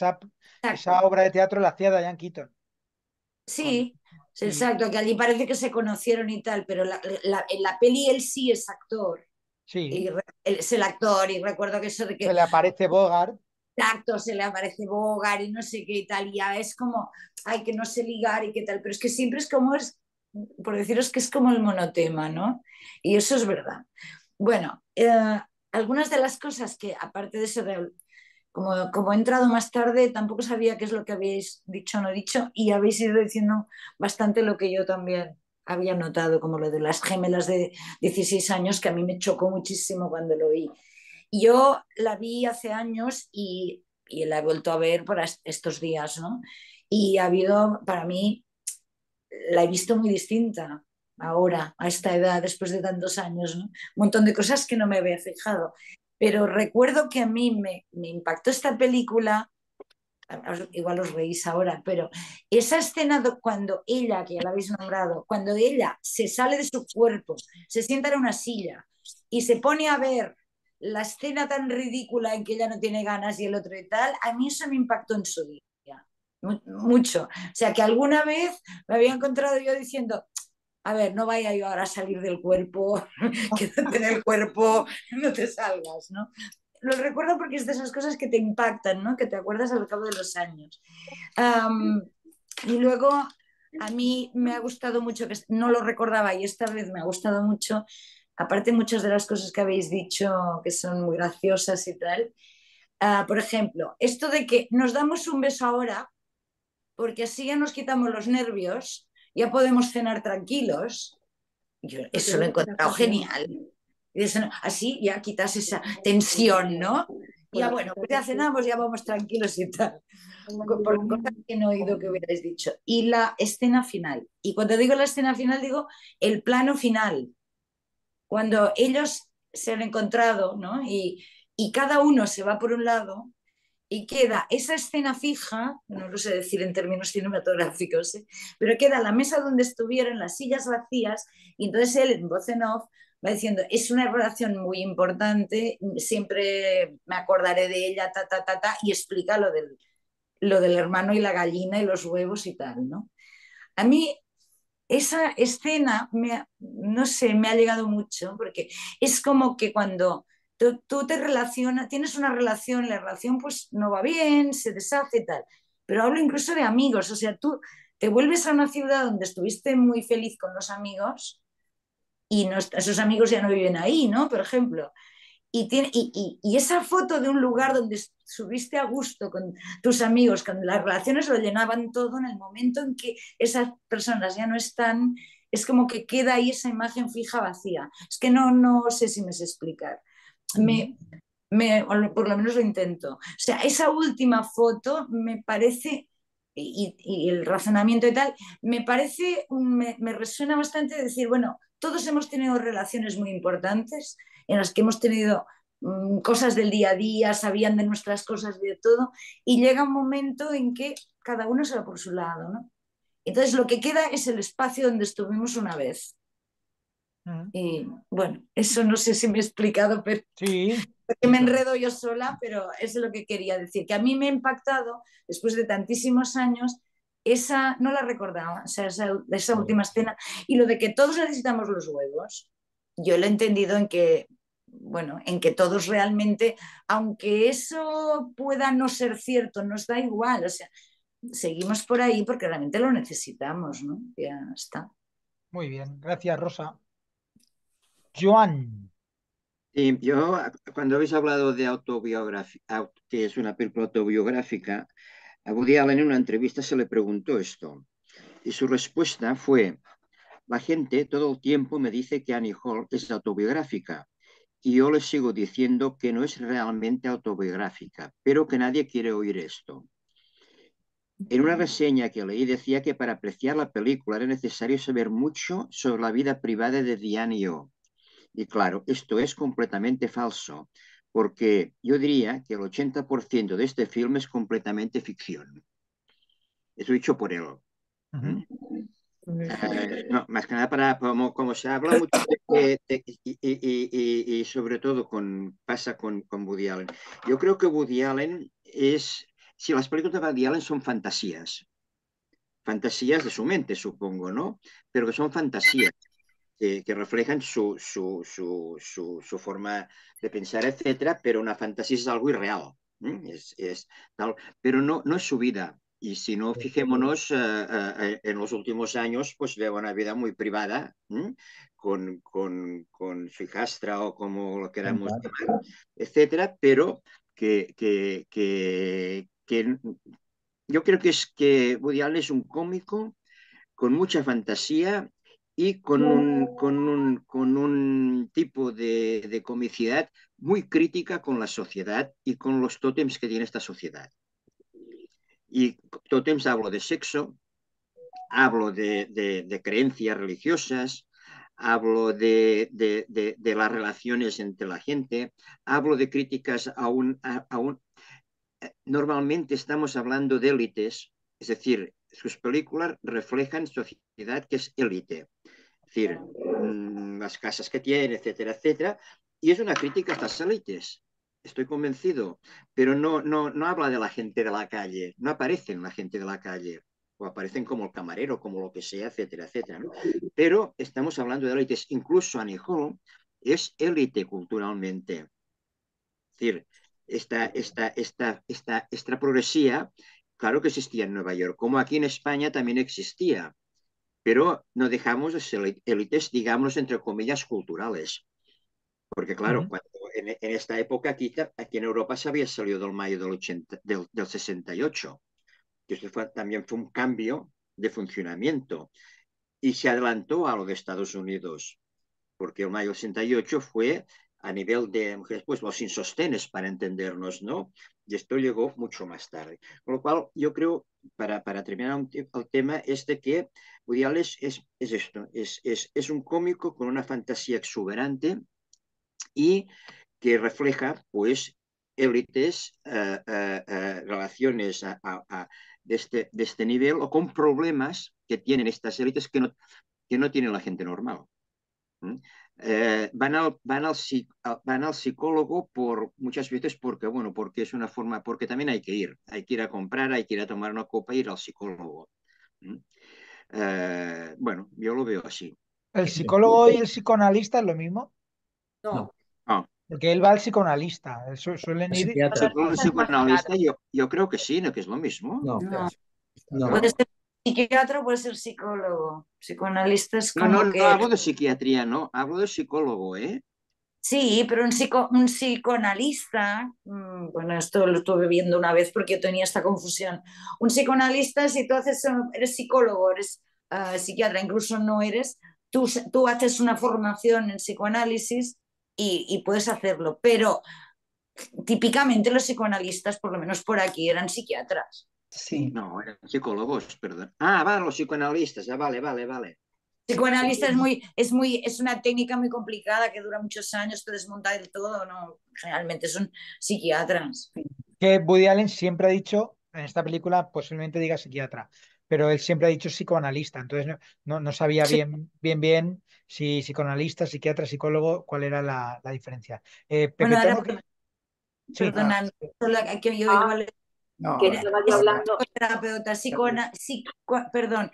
esa exacto, obra de teatro la hacía Diane Keaton. Con... sí, Sí, exacto, que allí parece que se conocieron y tal, pero en la peli él sí es actor, sí, y él es el actor, y recuerdo que eso de se que le aparece Bogart. tacto se le aparece Bogar y no sé qué y tal, y ya es como, ay, que no sé ligar y qué tal, pero es que siempre es como, por deciros que es como el monotema, ¿no? Y eso es verdad. Bueno, algunas de las cosas que, aparte de eso, como he entrado más tarde, tampoco sabía qué es lo que habéis dicho o no dicho, y habéis ido diciendo bastante lo que yo también había notado, como lo de las gemelas de 16 años, que a mí me chocó muchísimo cuando lo vi. Yo la vi hace años y la he vuelto a ver por estos días, ¿no? Y ha habido, para mí, la he visto muy distinta ahora, a esta edad, después de tantos años, ¿no? Un montón de cosas que no me había fijado. Pero recuerdo que a mí me impactó esta película, igual os reís ahora, pero esa escena cuando ella, que ya la habéis nombrado, cuando ella se sale de su cuerpo, se sienta en una silla y se pone a ver la escena tan ridícula en que ella no tiene ganas y el otro y tal, a mí eso me impactó en su día, mucho. O sea, que alguna vez me había encontrado yo diciendo, a ver, no vaya yo ahora a salir del cuerpo, quédate en el cuerpo, no te salgas, ¿no? Lo recuerdo porque es de esas cosas que te impactan, ¿no? Que te acuerdas al cabo de los años. Um, y luego a mí me ha gustado mucho, que no lo recordaba y esta vez me ha gustado mucho, aparte muchas de las cosas que habéis dicho que son muy graciosas y tal. Por ejemplo, esto de que nos damos un beso ahora porque así ya nos quitamos los nervios, ya podemos cenar tranquilos. Yo porque eso lo he luego te encontrado haces daño. genial. Y eso, así ya quitas esa tensión, ¿no? Ya Pues, bueno, pues ya cenamos, ya vamos tranquilos y tal. Por cosas que no he oído que hubierais dicho. Y la escena final. Y cuando digo la escena final, digo el plano final. Cuando ellos se han encontrado, ¿no? Y cada uno se va por un lado y queda esa escena fija, no lo sé decir en términos cinematográficos, ¿eh? Pero queda la mesa donde estuvieron, las sillas vacías, y entonces él en voz en off va diciendo, es una relación muy importante, siempre me acordaré de ella, y explica lo del hermano y la gallina y los huevos y tal, ¿no? A mí esa escena, no sé, me ha llegado mucho, porque es como que cuando tú te relacionas, tienes una relación, la relación pues no va bien, se deshace y tal, pero hablo incluso de amigos. O sea, tú te vuelves a una ciudad donde estuviste muy feliz con los amigos y no, esos amigos ya no viven ahí, ¿no? Por ejemplo. Y esa foto de un lugar donde subiste a gusto con tus amigos, con las relaciones lo llenaban todo, en el momento en que esas personas ya no están, es como que queda ahí esa imagen fija vacía. Es que no sé si me sé explicar. Por lo menos lo intento. O sea, esa última foto me parece, y el razonamiento y tal, me parece, me resuena bastante decir, bueno, todos hemos tenido relaciones muy importantes en las que hemos tenido cosas del día a día, sabían de nuestras cosas, de todo, y llega un momento en que cada uno se va por su lado, ¿no? Entonces lo que queda es el espacio donde estuvimos una vez. Y bueno, eso no sé si me he explicado, pero Sí. porque me enredo yo sola, pero eso es lo que quería decir, que a mí me ha impactado después de tantísimos años esa, no la recordaba, o sea, esa última escena, y lo de que todos necesitamos los huevos, yo lo he entendido en que, bueno, en que todos realmente, aunque eso pueda no ser cierto, nos da igual, o sea, seguimos por ahí porque realmente lo necesitamos, ¿no? Ya está. Muy bien, gracias, Rosa. Joan. Sí, yo, cuando habéis hablado de autobiografía, que es una película autobiográfica, a Woody Allen en una entrevista se le preguntó esto y su respuesta fue: la gente todo el tiempo me dice que Annie Hall es autobiográfica y yo les sigo diciendo que no es realmente autobiográfica, pero que nadie quiere oír esto. En una reseña que leí decía que para apreciar la película era necesario saber mucho sobre la vida privada de Diane y yo. Y claro, esto es completamente falso, porque yo diría que el 80% de este film es completamente ficción. Eso dicho por él. No, más que nada como se habla mucho y sobre todo pasa con Woody Allen. Yo creo que Woody Allen si las películas de Woody Allen son fantasías de su mente, supongo, ¿no? Pero que son fantasías. Que reflejan su forma de pensar, etcétera, pero una fantasía es algo irreal. Tal, pero no es su vida. Y si no, fijémonos, en los últimos años, pues lleva una vida muy privada, con su hijastra o como lo queramos llamar, etcétera, pero que yo creo que Woody Allen es un cómico con mucha fantasía y con un tipo de comicidad muy crítica con la sociedad y con los tótems que tiene esta sociedad. Y tótems hablo de sexo, hablo de creencias religiosas, hablo de las relaciones entre la gente, hablo de críticas normalmente estamos hablando de élites, es decir, sus películas reflejan sociedad que es élite, es decir, las casas que tiene, etcétera, etcétera, y es una crítica a estas élites, estoy convencido, pero no habla de la gente de la calle, no aparecen la gente de la calle, o aparecen como el camarero, como lo que sea, etcétera, etcétera, ¿no? Pero estamos hablando de élites, incluso Annie Hall es élite culturalmente, es decir, esta progresía, claro que existía en Nueva York, como aquí en España también existía, pero no dejamos de ser élites, digamos, entre comillas, culturales. Porque claro, en esta época aquí en Europa se había salido del mayo del 68, que eso también fue un cambio de funcionamiento y se adelantó a lo de Estados Unidos, porque el mayo del 68 fue a nivel de mujeres, pues los insostenes para entendernos, ¿no? Y esto llegó mucho más tarde. Con lo cual, yo creo, para terminar el tema, es de que Woody Allen es esto, es un cómico con una fantasía exuberante y que refleja, pues, élites, relaciones de este nivel o con problemas que tienen estas élites que no tiene la gente normal. Van al psicólogo muchas veces porque es una forma, porque también hay que ir a comprar, hay que ir a tomar una copa e ir al psicólogo. Yo lo veo así. ¿El psicólogo y el psicoanalista es lo mismo? No. No. Porque él va al psicoanalista. Suelen El ir. psiquiatra. Un Es más psicoanalista, claro. yo creo que sí, ¿no? Que es lo mismo. No, No. no. Puede ser psiquiatra, puede ser psicólogo. Psicoanalista es No, no, como no que... hablo de psiquiatría, no, hablo de psicólogo, ¿eh? Sí, pero un psicoanalista, bueno, esto lo estuve viendo una vez porque yo tenía esta confusión. Un psicoanalista, si tú eres psicólogo, eres psiquiatra, incluso no eres, tú haces una formación en psicoanálisis y puedes hacerlo, pero típicamente los psicoanalistas, por lo menos por aquí, eran psiquiatras. Sí. No, eran psicólogos, perdón. Ah, vale, los psicoanalistas, ya vale, vale, vale. Psicoanalista es una técnica muy complicada que dura muchos años, te desmonta del todo, ¿no? Generalmente son psiquiatras. Que Woody Allen siempre ha dicho, en esta película posiblemente diga psiquiatra, pero él siempre ha dicho psicoanalista, entonces no sabía Sí. bien si psicoanalista, psiquiatra, psicólogo, cuál era la diferencia. Pepe Bueno, ahora, Tono, sí, perdona, solo que yo Ah, igual No, que ahora, estaba yo ahora, hablando, terapeuta, perdón,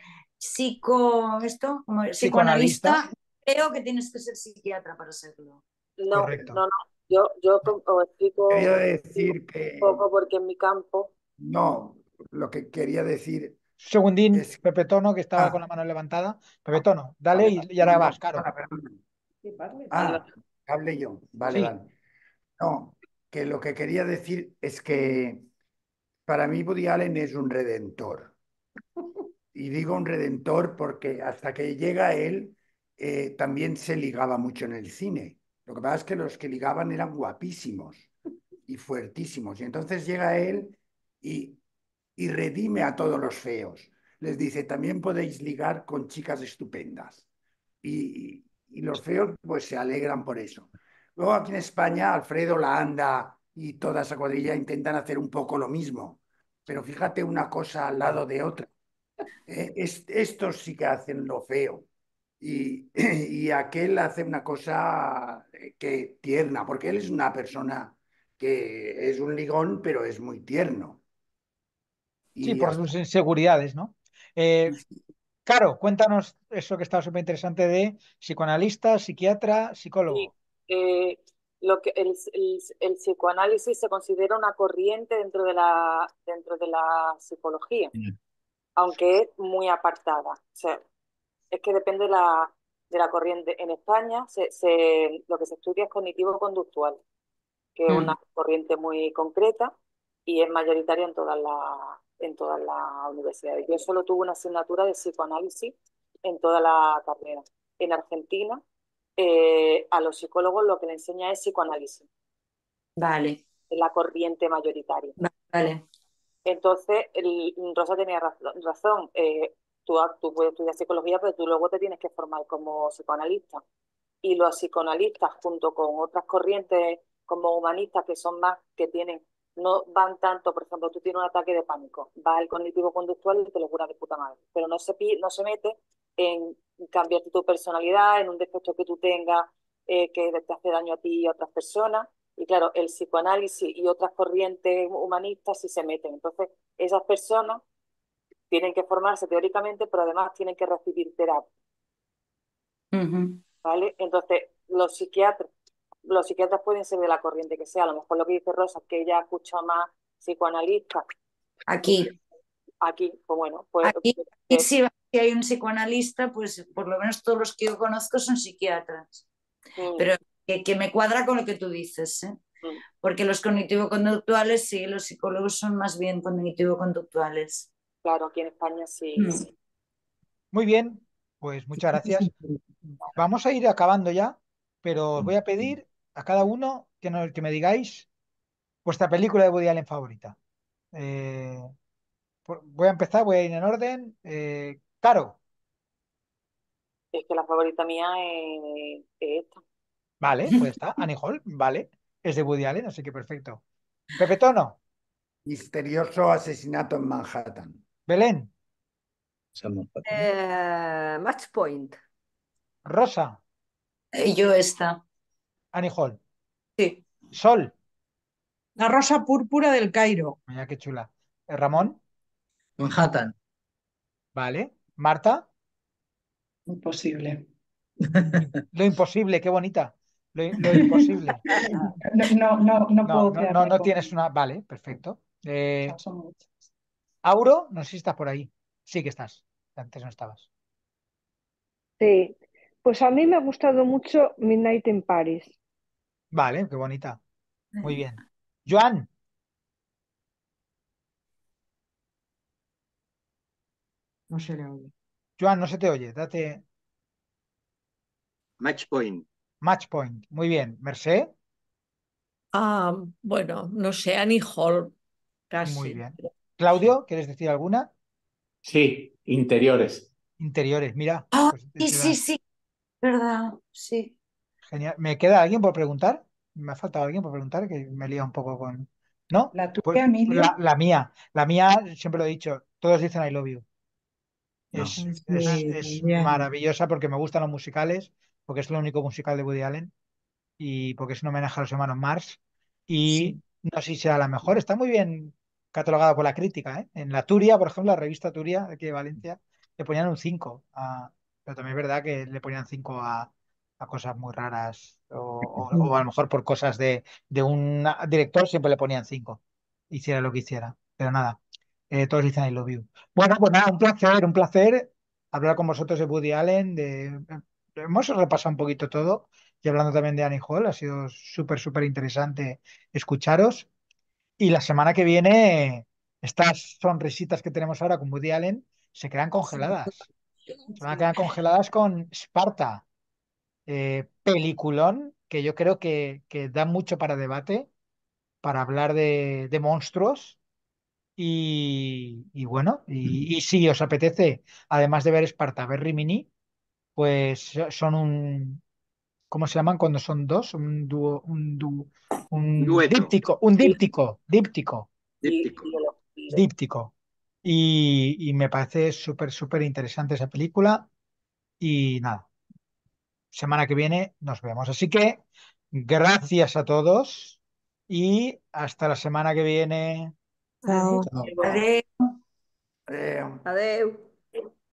psicoanalista, psicoanalista, creo que tienes que ser psiquiatra para serlo. correcto. no, yo os explico quería un decir que poco porque en mi campo, no, lo que quería decir Segundín, es... Pepe Tono, que estaba con Ah, la mano levantada. Pepe Tono, dale vale, y vale. ahora No, vas, Caro. perdona, perdona. vale, Ah, hable yo. Vale, Sí, vale. No, que lo que quería decir es que para mí Woody Allen es un redentor. Y digo un redentor porque hasta que llega él también se ligaba mucho en el cine. Lo que pasa es que los que ligaban eran guapísimos y fuertísimos. Y entonces llega él y, y redime a todos los feos. Les dice, también podéis ligar con chicas estupendas. Y los feos pues se alegran por eso. Luego aquí en España, Alfredo Landa y toda esa cuadrilla intentan hacer un poco lo mismo. Pero fíjate una cosa al lado de otra. Estos sí que hacen lo feo. Y aquel hace una cosa que tierna, porque él es una persona que es un ligón, pero es muy tierno. sí, Y por hasta sus inseguridades, ¿no? Caro, cuéntanos eso que está súper interesante de psicoanalista, psiquiatra, sí, psicólogo. lo que el psicoanálisis se considera una corriente dentro de la psicología, aunque es muy apartada. O sea, es que depende de la corriente. En España lo que se estudia es cognitivo-conductual, que es una Mm. corriente muy concreta y es mayoritaria en todas las universidades. Yo solo tuve una asignatura de psicoanálisis en toda la carrera. En Argentina, a los psicólogos lo que le enseña es psicoanálisis, Vale, es la corriente mayoritaria. vale. Entonces, Rosa tenía razón. Tú puedes estudiar psicología, pero tú luego te tienes que formar como psicoanalista. Y los psicoanalistas, junto con otras corrientes como humanistas, que son más, que tienen, no van tanto, por ejemplo, tú tienes un ataque de pánico, va al cognitivo-conductual y te lo jura de puta madre, pero no se mete en cambiarte tu personalidad, en un defecto que tú tengas que te hace daño a ti y a otras personas. Y claro, el psicoanálisis y otras corrientes humanistas sí se meten. Entonces, esas personas tienen que formarse teóricamente, pero además tienen que recibir terapia, Ujú. ¿vale? Entonces, los psiquiatras pueden ser de la corriente que sea. A lo mejor lo que dice Rosa es que ella escucha más psicoanalistas. Pues Aquí, aquí, pues bueno, pues aquí si hay un psicoanalista, pues por lo menos todos los que yo conozco son psiquiatras. mm, Pero que me cuadra con lo que tú dices, ¿eh? mm, Porque los cognitivo-conductuales, sí, los psicólogos son más bien cognitivo-conductuales. claro, aquí en España sí. Mm. Muy bien, pues muchas gracias. Vamos a ir acabando ya, pero os voy a pedir a cada uno que me digáis vuestra película de Woody Allen favorita. Eh, voy a empezar, voy a ir en orden. Caro, Es que la favorita mía es esta. vale, pues está. Annie Hall, vale. Es de Woody Allen, así que perfecto. Pepe Tono, misterioso asesinato en Manhattan. Belén, Salmon Pato. Match Point. Rosa, Y yo esta, Annie Hall, sí. Sol, La rosa púrpura del Cairo. mira qué chula. Ramón, Manhattan. vale. Marta, Imposible. lo imposible, qué bonita. lo imposible. No puedo quedarme No con... tienes una. Vale, perfecto. Son muchas. Auro, no sé si estás por ahí. Sí que estás. Antes no estabas. Sí, pues a mí me ha gustado mucho Midnight in Paris. Vale, qué bonita. Muy bien. Joan, No se le oye. Joan, no se te oye. Date Match Point. match point. Muy bien. Mercé, Ah, bueno, no sé, Annie Hall, muy casi. bien. Claudio, ¿quieres decir alguna? Sí, interiores. Interiores, mira. Ah, Pues sí, sí, sí, verdad, sí. genial. ¿Me queda alguien por preguntar? Me ha faltado alguien por preguntar que me lía un poco con. ¿No? La Pues tuya, Emilio. la mía. La mía, siempre lo he dicho, todos dicen I love you. No. Ay, sí, Es también. maravillosa porque me gustan los musicales, porque es el único musical de Woody Allen y porque es un homenaje a los hermanos Marx. Y Sí. no sé si sea la mejor, está muy bien catalogada por la crítica, ¿eh? En la Turia, por ejemplo, la revista Turia de aquí de Valencia, le ponían un 5 pero también es verdad que le ponían 5 a cosas muy raras o a lo mejor por cosas de un director siempre le ponían 5 hiciera lo que hiciera. Pero nada, todos dicen I love you. Bueno, pues nada, un placer hablar con vosotros de Woody Allen, hemos repasado un poquito todo y hablando también de Annie Hall, ha sido súper, súper interesante escucharos. Y la semana que viene, estas sonrisitas que tenemos ahora con Woody Allen se quedan congeladas. Se van a quedar congeladas con Sparta, peliculón que yo creo que da mucho para debate, para hablar de monstruos. Y bueno, y si os apetece, además de ver Sparta, ver Rimini, pues son ¿cómo se llaman cuando son dos? Un Dueto. díptico, Y, Díptico. y el- díptico. Y me parece súper, súper interesante esa película. Y nada, semana que viene nos vemos. Así que gracias a todos y hasta la semana que viene. Chao. Chao. Adeu. Eh, Adeu.